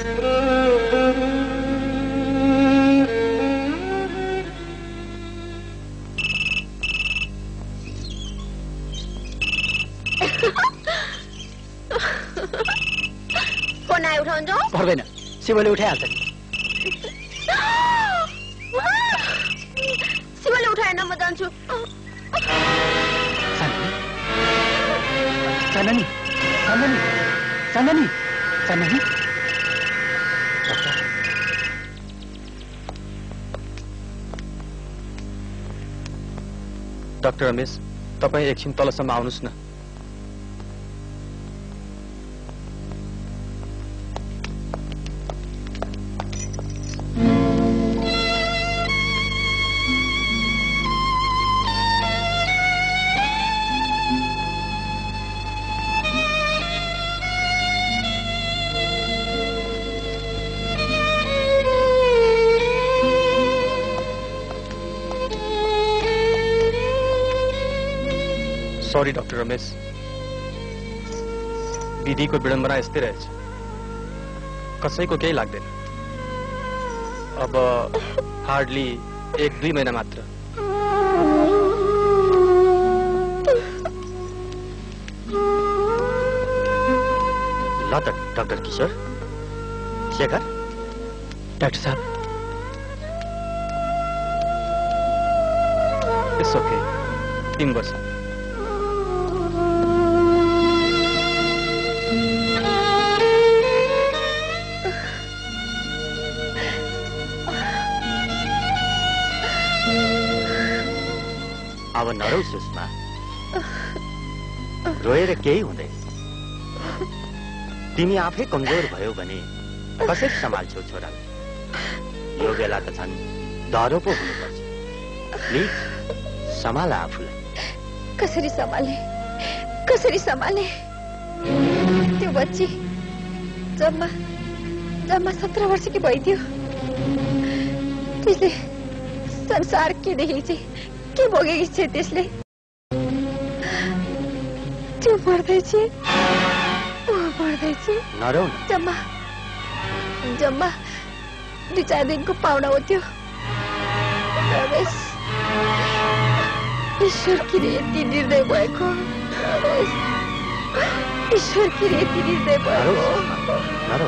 फोन आयो, उठाउँछौ? पर्दैन, शिवले उठाइहाल्छ नि। शिवले उठाएन, म जान्छु। सान्नानी, सान्नानी, सान्नानी, सान्नानी। डाक्टर रमेश, तपाईँ एकछिन तलसम्म आउनुहोस् न। सरी डाक्टर रमेश, विधिको विडम्बना यस्तै रहेछ। कसैको केही लाग्दैन। अब हार्डली एक दुई महिना मात्र। ल त डाक्टर किशोर, शेखर। डाक्टर साहब, इट्स ओके, तिन वर्ष। अब नरौ सुषमा, रोएर केही हुँदैन। तिमी आफै कमजोर भयो भने कसरी सम्हाल्छौ छोरालाई? यो बेला त झन् डह्रो पो हुनुपर्छ। प्लिज सम्हाल आफूलाई। कसरी सम्हाले कसरी सम्हाले? त्यो बच्ची जम्मा जम्मा सत्र वर्षकी भइदियो। त्यसले संसार के देखेको छ, के भोगेकी छ त्यसले? त्यो मर्दैछ, ऊ मर्दैछ। नरौ न। जम्मा जम्मा दुई चार दिनको पाहुना हो त्यो। रमेश, ईश्वर किन यति निर्दय भएको? रमेश, ईश्वर किन यति निर्दय भएको? नरौ।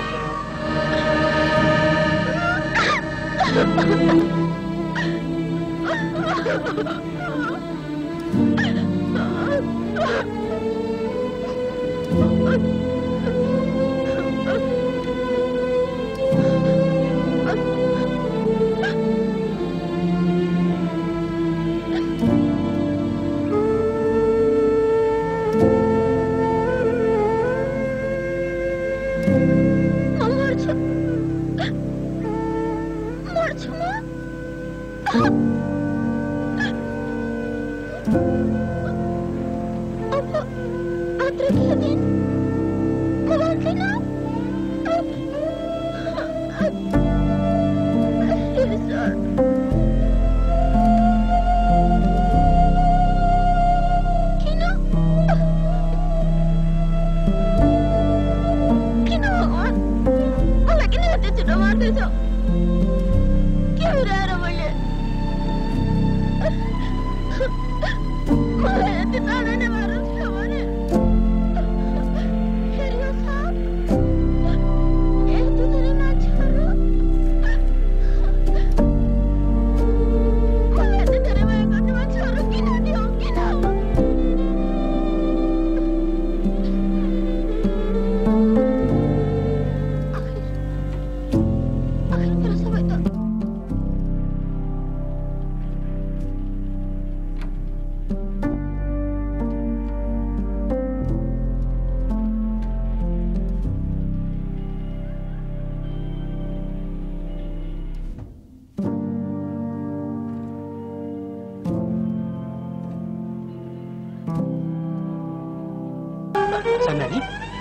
सन्नानी,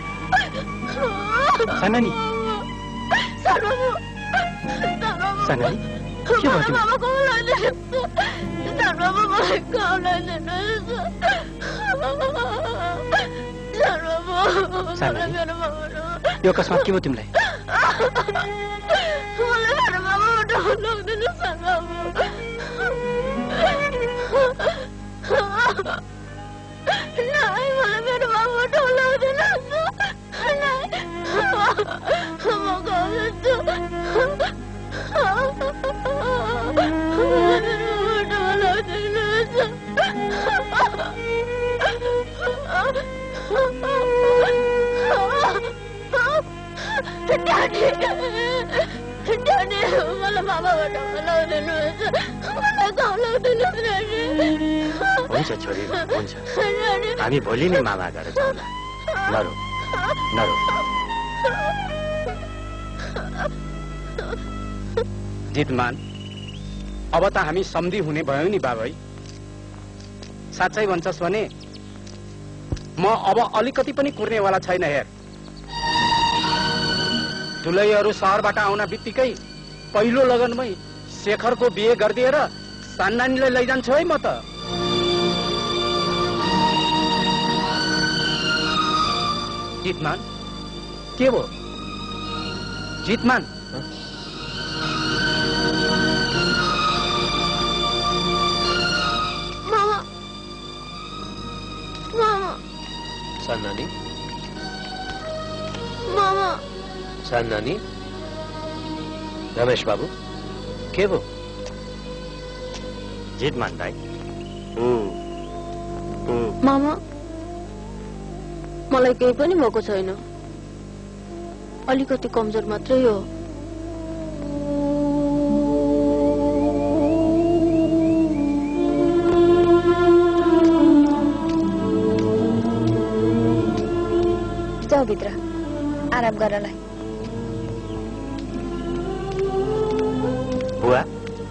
सन्नानी, सन्नानी, के भयो तिमीलाई? यो अकस्मात के भयो तिमीलाई? हुन्छ छोरी, हुन्छ। हामी भोलि नै मामा गएर जाउँला। नरो नरो। जितमान, अब त हामी सम्धि हुने भयो नि बाबै। साँच्चै भन्छस् भने म अब अलिकति पनि कुर्नेवाला छैन। हेर, दुलैहरू सहरबाट आउन बित्तिकै पहिलो लगनमै शेखरको बिहे गरिदिएर सान्नानीलाई लैजान्छु है म त। जितमान के भयो जितमान मामा मामा सान नानी मामा सान नानी रमेश बाबू के भयो जितमान दाइ ऊ ऊ मामा मलाई केही पनि भएको छैन अलिकति कमजोर मात्रै हो जाऊ भित्र आराम गर्नलाई बुवा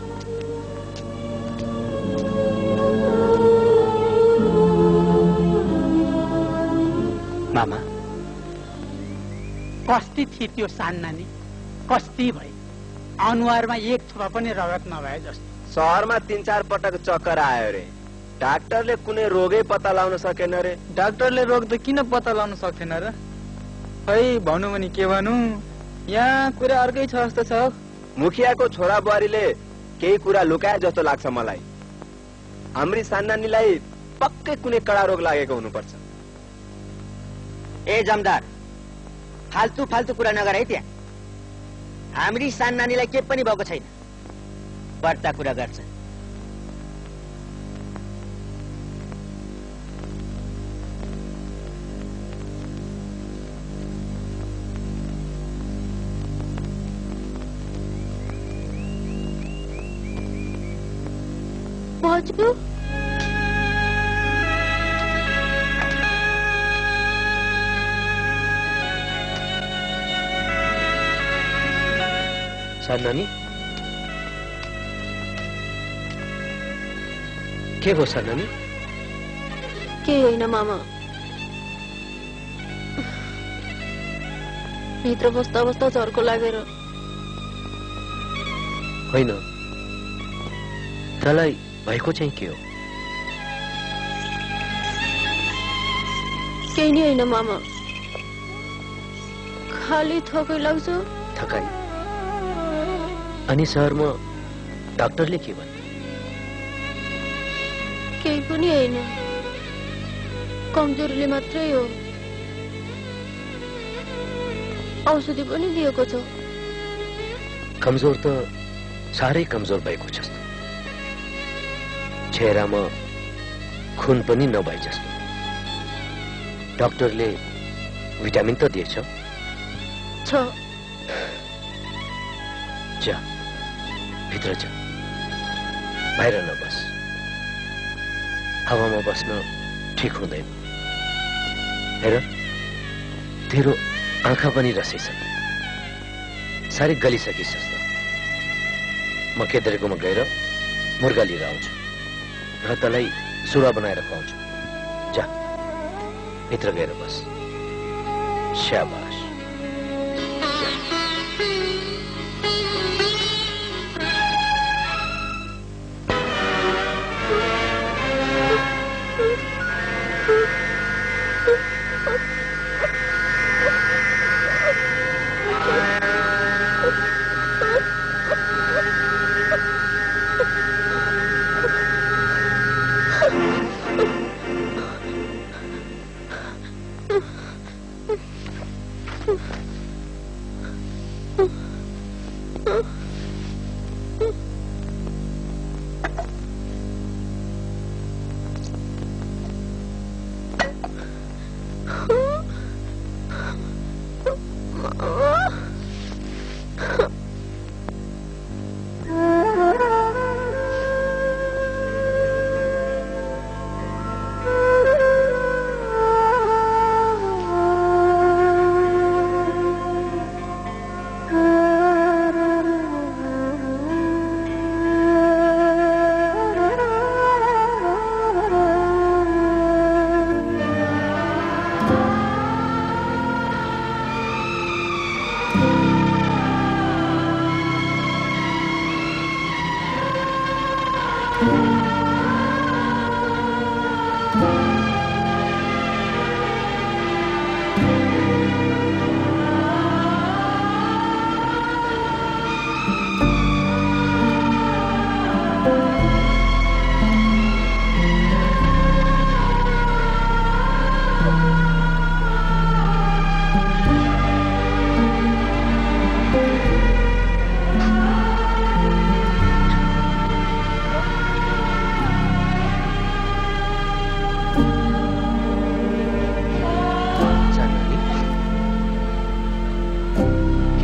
मामा कस्ती थिए त्यो सान नानी कस्ती भई अनुहारमा एक थोपा पनि रगत नभए जस्तो सहरमा तीन चार पटक चक्कर आयो रे डाक्टरले कुनै रोगै पत्ता लगाउन सकेन रे डाक्टरले रोग त किन पत्ता लगाउन सक्थेन र खै भन्नु भने के भन्नु यहाँ कुरा अर्कै छ जस्तो छ मुखियाको छोरा बुहारीले केही कुरा लुकाए जस्तो लाग्छ मलाई हाम्री सान्नानीलाई पक्कै कुनै कडा रोग लागेको हुनुपर्छ ए जमदार फाल्तु फाल्तु कुरा नगर है त्यहाँ हाम्री सान नानीलाई के पनि भएको छैन बढ्ता कुरा गर्छ भाउजू सान नानी के भयो सान नानी केही होइन मामा भित्र बस्दा बस्दा झर्को लागेर होइन तँलाई भएको चाहिँ के हो केही नै होइन मामा खाली थकै लाग्छ थकाइ अनि सहरमा डाक्टरले के भन्यो केही पनि होइन कमजोरीले मात्रै हो औषधि पनि दिएको छ कमजोर त साह्रै कमजोर भएको छ जस्तो चेहरामा खुन पनि नभए जस्तो डाक्टरले भिटामिन त दिएछ छ जा भित्र जा बाहिर नबस हावामा बस्न ठिक हुँदैन हेर तेरो आँखा पनि रसेछ साह्रै गलिसकिस् जस्तो म केदारेकोमा गएर मुर्गा लिएर आउँछु र तँलाई सुरा बनाएर खुवाउँछु जा भित्र गएर बस शाबाश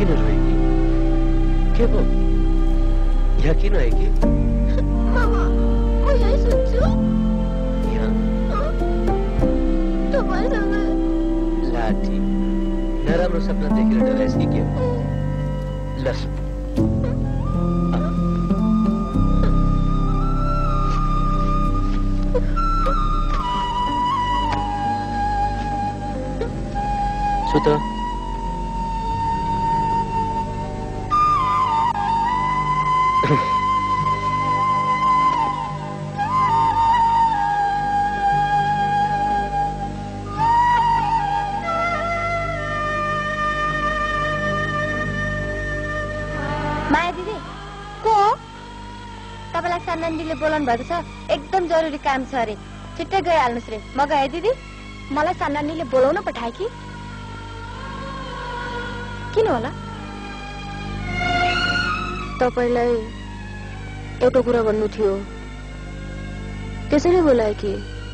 किन रोएकी? के भयो? यहाँ किन आएकी? मामा, म यही सुन्छु। यहाँ तपाईँसँग लाठी नराम्रो सपना देखेर डराएस कि के हो? लस सुत। माया दिदी को हो? तपाईँलाई सन्नानीले बोलाउनु भएको छ, एकदम जरुरी काम छ अरे, छिट्टै गइहाल्नुहोस् रे। म गएँ दिदी। मलाई सन्नानीले बोलाउन पठाए कि किन होला? तपाईँलाई एउटा कुरा भन्नु थियो, त्यसैले बोलाए कि।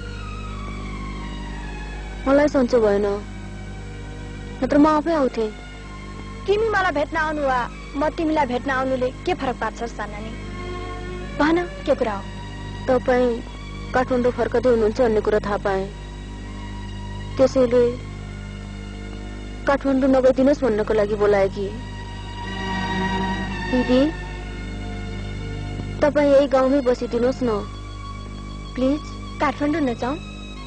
मलाई सन्चो भएन, नत्र म आफै आउँथे। तिमी मलाई भेट्न आउनु वा म तिमीलाई भेट्न आउनुले के फरक पार्छ सन्नानी? भन के कुरा हो? तपाईँ काठमाडौँ फर्कदै हुनुहुन्छ भन्ने कुरा थाहा पाएँ, त्यसैले काठमाडौँ नगइदिनुहोस् भन्नको लागि बोलाए कि। दिदी, तपाईँ यही गाउँमै बसिदिनुहोस् न प्लिज। काठमाडौँ नजाउँ,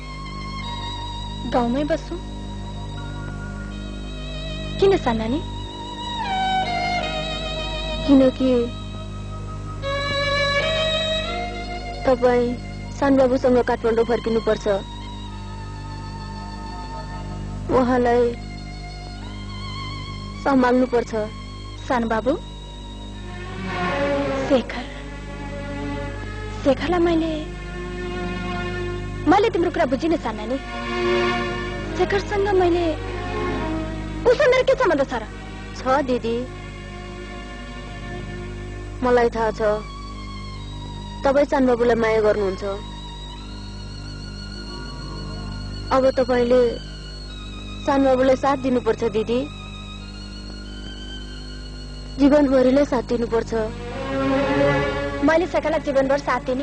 गाउँमै बस्छु। किन सन्नानी? किनकि तपाईँ सानबाबुसँग काठमाडौँ फर्किनुपर्छ। उहाँलाई सम्हाल्नुपर्छ। सानबाबु? शेखर शेखरलाई मैले मैले तिम्रो कुरा बुझिन सन्नानी। शेखरसँग मैले उसँग मेरो के सम्बन्ध छ र? छ दिदी, मलाई थाहा छ तपाईँ सानबाबुलाई माया गर्नुहुन्छ। अब तपाईँले सानबाबुलाई साथ दिनुपर्छ दिदी, जीवनभरिलाई साथ दिनुपर्छ। मैले शेखरलाई जीवनभर साथ दिने?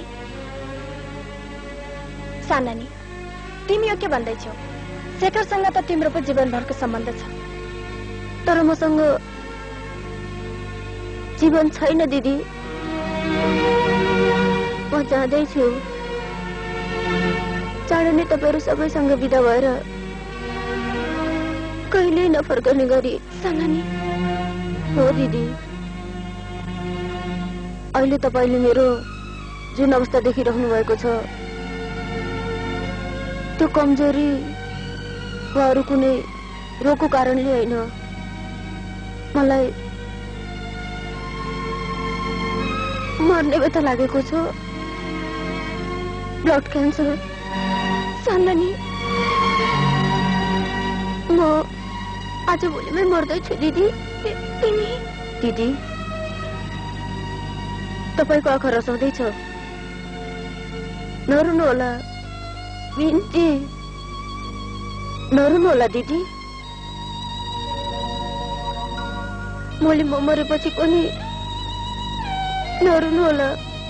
सानानी, तिमी यो के भन्दैछौ? शेखरसँग त तिम्रो पो जीवनभरको सम्बन्ध छ। तर मसँग जीवन छैन दिदी, म जाँदैछु। चाँडो नै तपाईँहरू सबैसँग बिदा भएर कहिल्यै नफर्कने गरी। सानानी? हो दिदी, अहिले तपाईँले मेरो जुन अवस्था देखिराख्नु भएको छ, त्यो कमजोरी वा अरू कुनै रोगको कारणले होइन। मलाई मर्ने व्यथा लागेको छ, ब्लड क्यान्सर। सानानी, म आज भोलिमै मर्दैछु दिदी। तिमी? दिदी, तपाईँको आँखा रसाउँदैछ, नरुनु होला, बिन्ती नरुनु होला दिदी। मैले म मरेपछि पनि नरुनु होला।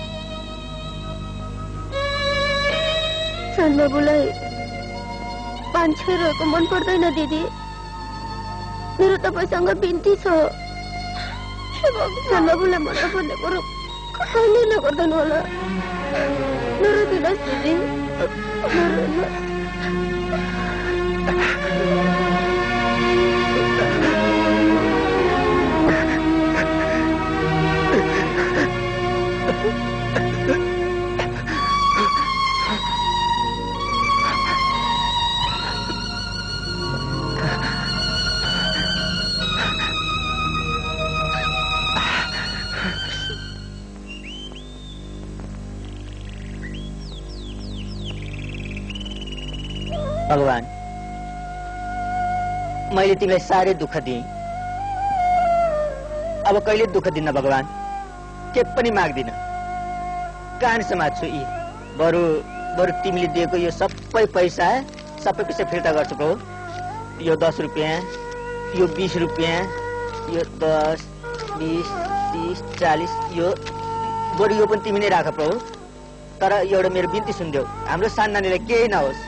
सानबाबुलाई पान्छे रहेको मन पर्दैन दिदी, मेरो तपाईँसँग बिन्ती छ। सानबाबुलाई मन पर्ने कुरो कहिले नगर्दैन होला। नरोदिनुहोस् दिदी, नरोदिनुहोस्। भगवान, मैले तिमीलाई साह्रै दुःख दिएँ, अब कहिले दुःख दिन्न भगवान। के पनि माग्दिन, कान समात्छु यी। बरु बरु तिमीले दिएको यो सबै पैसा सबै पैसा फिर्ता गर्छु। हो, यो दस रुपियाँ, यो बिस रुपियाँ, यो दस बिस तिस चालिस यो बरु यो पनि तिमी नै राख प्रभु। तर एउटा मेरो बिन्ती सुनिदेऊ, हाम्रो सानो नानीलाई केही नहोस्।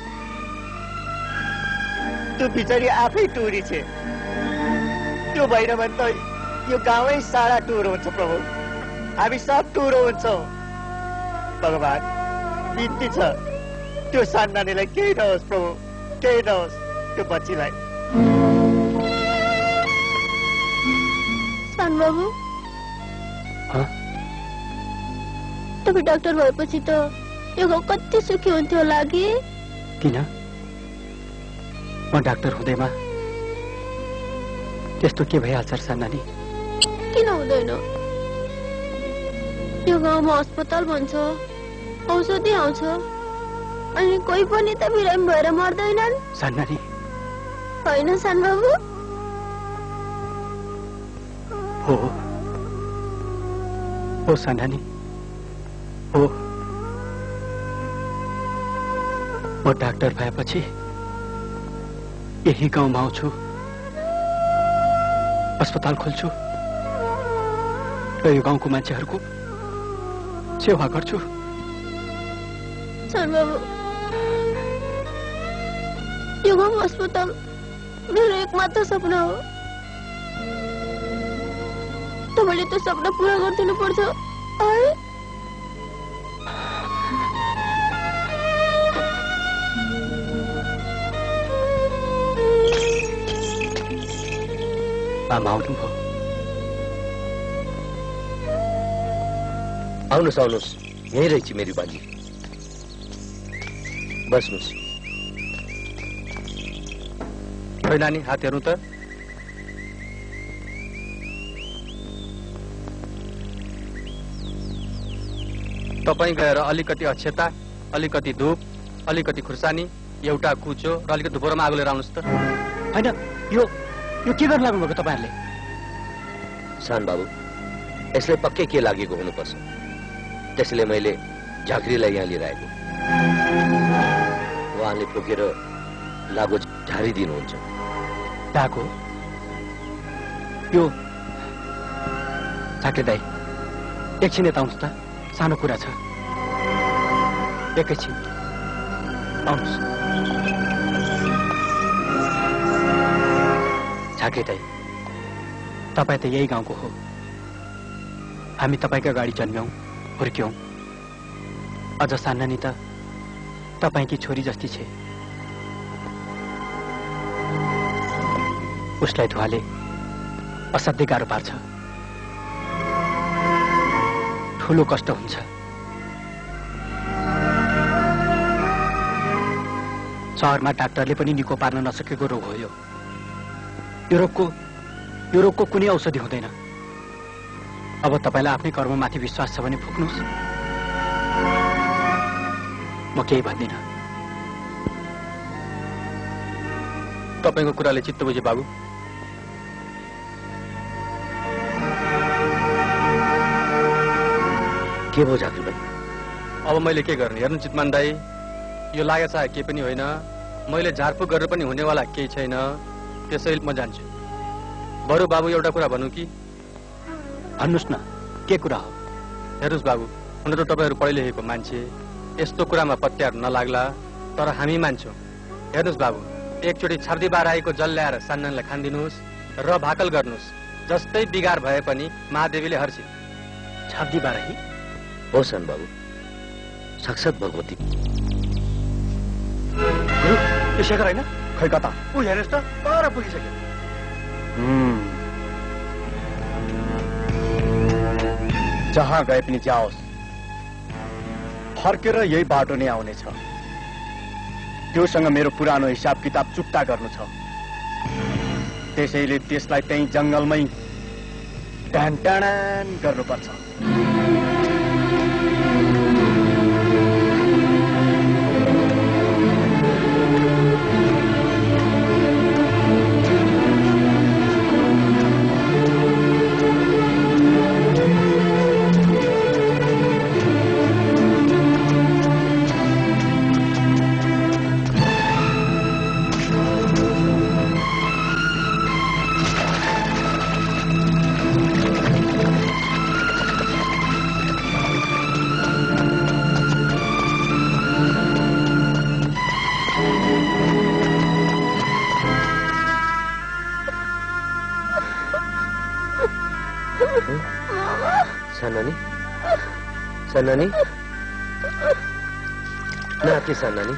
त्यो बिचारी आफै टुरी छे, त्यो भएन भने त यो गाउँै सारा टुरो हुन्छ प्रभु। हामी सब टुरो हुन्छौँ। भगवान बिन्ती छ, त्यो सानो नानीलाई केही नहोस् प्रभु, केही नहोस् त्यो बच्चीलाई। सान बाबु, तपाईँ डाक्टर भएपछि त यो गाउँ कति सुखी हुन्थ्यो होला कि? किन म डाक्टर हुँदैमा त्यस्तो के भइहाल्छ सान नानी? किन हुँदैन? यो गाउँमा अस्पताल भन्छ, औषधि आउँछ, अनि कोही पनि त बिरामी भएर मर्दैनन्। सान नानी होइन सान बाबु? हो हो सान नानी हो। म डाक्टर भएपछि यही गाउँमा आउँछु, अस्पताल खोल्छु र यो गाउँको मान्छेहरूको सेवा गर्छु। सान बाबु, यो गाउँमा अस्पताल मेरो एकमात्र सपना हो। तपाईँले त्यो सपना पुरा गरिदिनु पर्छ है? आमा आउनुभयो। आउनुहोस् आउनुहोस्, यहीँ रहेछ मेरी बाजी। बस्नुहोस्। खै नानी, हात हेर्नु त। तपाईँ गएर अलिकति अक्षता, अलिकति धुप, अलिकति खुर्सानी, एउटा कुचो र अलिकति धुपोरमा आगो लिएर आउनुहोस् त। होइन, यो यो के गर्न लाग्नुभएको तपाईँहरूले? सान बाबु, यसलाई पक्कै के लागेको हुनुपर्छ, त्यसैले मैले झाँक्रीलाई यहाँ लिएर आएको। उहाँले फुकेर लागो झारिदिनुहुन्छ। डाको यो झाँक्री दाई, एकछिन यता आउनुहोस् त, सानो कुरा छ। एकैछिन आउनुहोस्। झाँक्री दाई, तपाईँ त यही गाउँको हो। हामी तपाईँका गाडी जन्म्यौँ, हुर्क्यौँ। अझ सानानी त तपाईँकी छोरी जस्ती छे। उसलाई धुवाले असाध्यै गाह्रो पार्छ, ठुलो कष्ट हुन्छ। शहरमा डाक्टरले पनि निको पार्न नसकेको रोग हो यो। यो रोगको यो रोगको कुनै औषधि हुँदैन। अब तपाईँलाई आफ्नै कर्ममाथि विश्वास छ भने फुक्नुहोस्, म केही भन्दिनँ। तपाईँको कुराले चित्त बुझे बाबु। के भयो झाँक्री भाइ? अब मैले के गर्ने? हेर्नु चितमान दाई, यो लागे चाहे के पनि होइन, मैले झारफुक गरेर पनि हुनेवाला केही छैन, त्यसैले म जान्छु। बरु बाबु एउटा कुरा भनौँ कि? भन्नुहोस् न, के कुरा हो? हेर्नुहोस् बाबु, हुन त तपाईँहरू पढे लेखेको मान्छे, यस्तो कुरामा पत्यार नलाग्ला, तर हामी मान्छौँ। हेर्नुहोस् बाबु, एकचोटि छर्दी बाराईको जल ल्याएर सान्नानीलाई खानिदिनुहोस् र भाकल गर्नुहोस्, जस्तै बिगार भए पनि महादेवीले हर्षित। छर्दी बाराई हो सान बाबु, साक्षात भगवती। यो शेखर होइन? खै कता? ऊ हेर्नुहोस् त, तर पुगिसक्यो। जहाँ गए पनि जाओस्, फर्केर यही बाटो नै आउनेछ। त्योसँग मेरो पुरानो हिसाब किताब चुक्ता गर्नु छ। त्यसैले त्यसलाई त्यही जंगलमै टान टान गर्नुपर्छ। सानानी सानानी नाति सानानी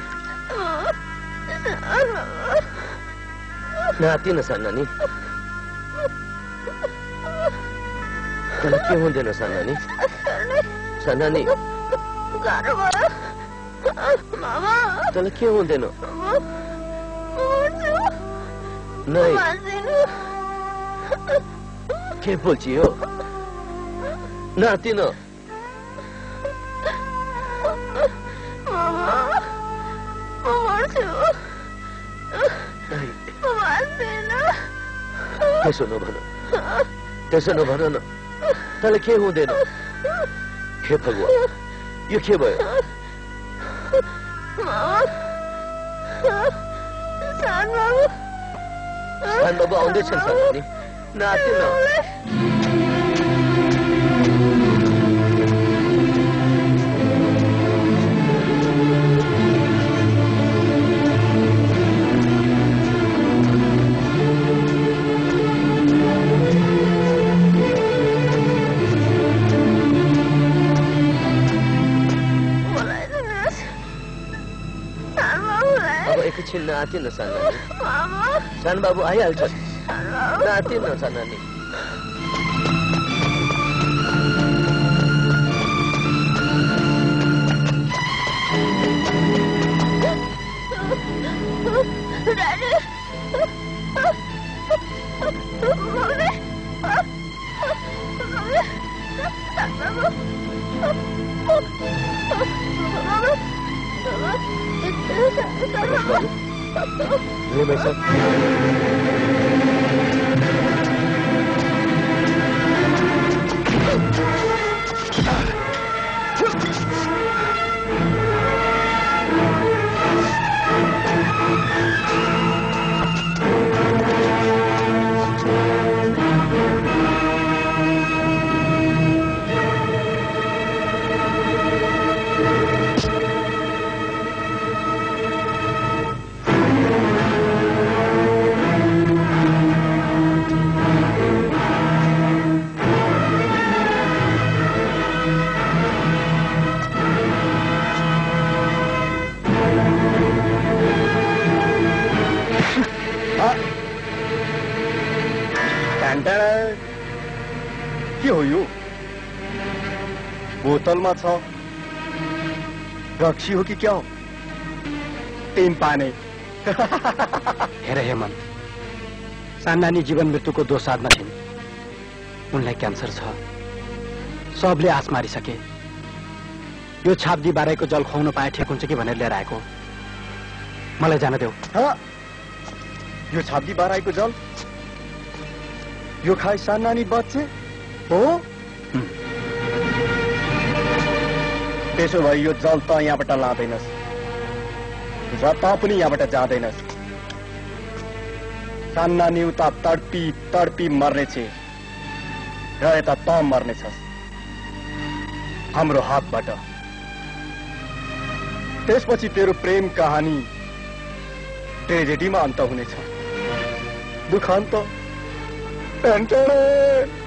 नाति न सानानी तँलाई के हुँदैन सानानी सानानी तँलाई के हुँदैन नहीं के बोल्छी हो नाति न त्यसो नभन त्यसो नभन न तँलाई के हुँदैन हे भगवान् यो के भयो सान बाबु आउँदैछन् सानानी नाति न एकैछिन नाति न सानानी सान बाबु आइहाल्छन् नाति न सानानी ले भाई साहब के हो यो बोतलमा छ रक्सी हो कि क्या हो तेम पाने हेर हेमन सान्नानी जीवन मृत्युको दोसाधमा थिइन् उनलाई क्यान्सर छ सबले आस मारिसके यो छाप्दी बाराईको जल खुवाउन पाए ठिक हुन्छ कि भनेर लिएर आएको मलाई जान देऊ यो छाप्दी बाराईको जल यो खाइ सान्नानी बच्चे हो त्यसो भए यो जल त यहाँबाट लाँदैनस् र त पनि यहाँबाट जाँदैनस् सान्नानी उता तडपी तडपी मर्नेछ र यता त मर्नेछस् हाम्रो हातबाट त्यसपछि तेरो प्रेम कहानी ट्रेजेडीमा अन्त हुनेछ दुखान्त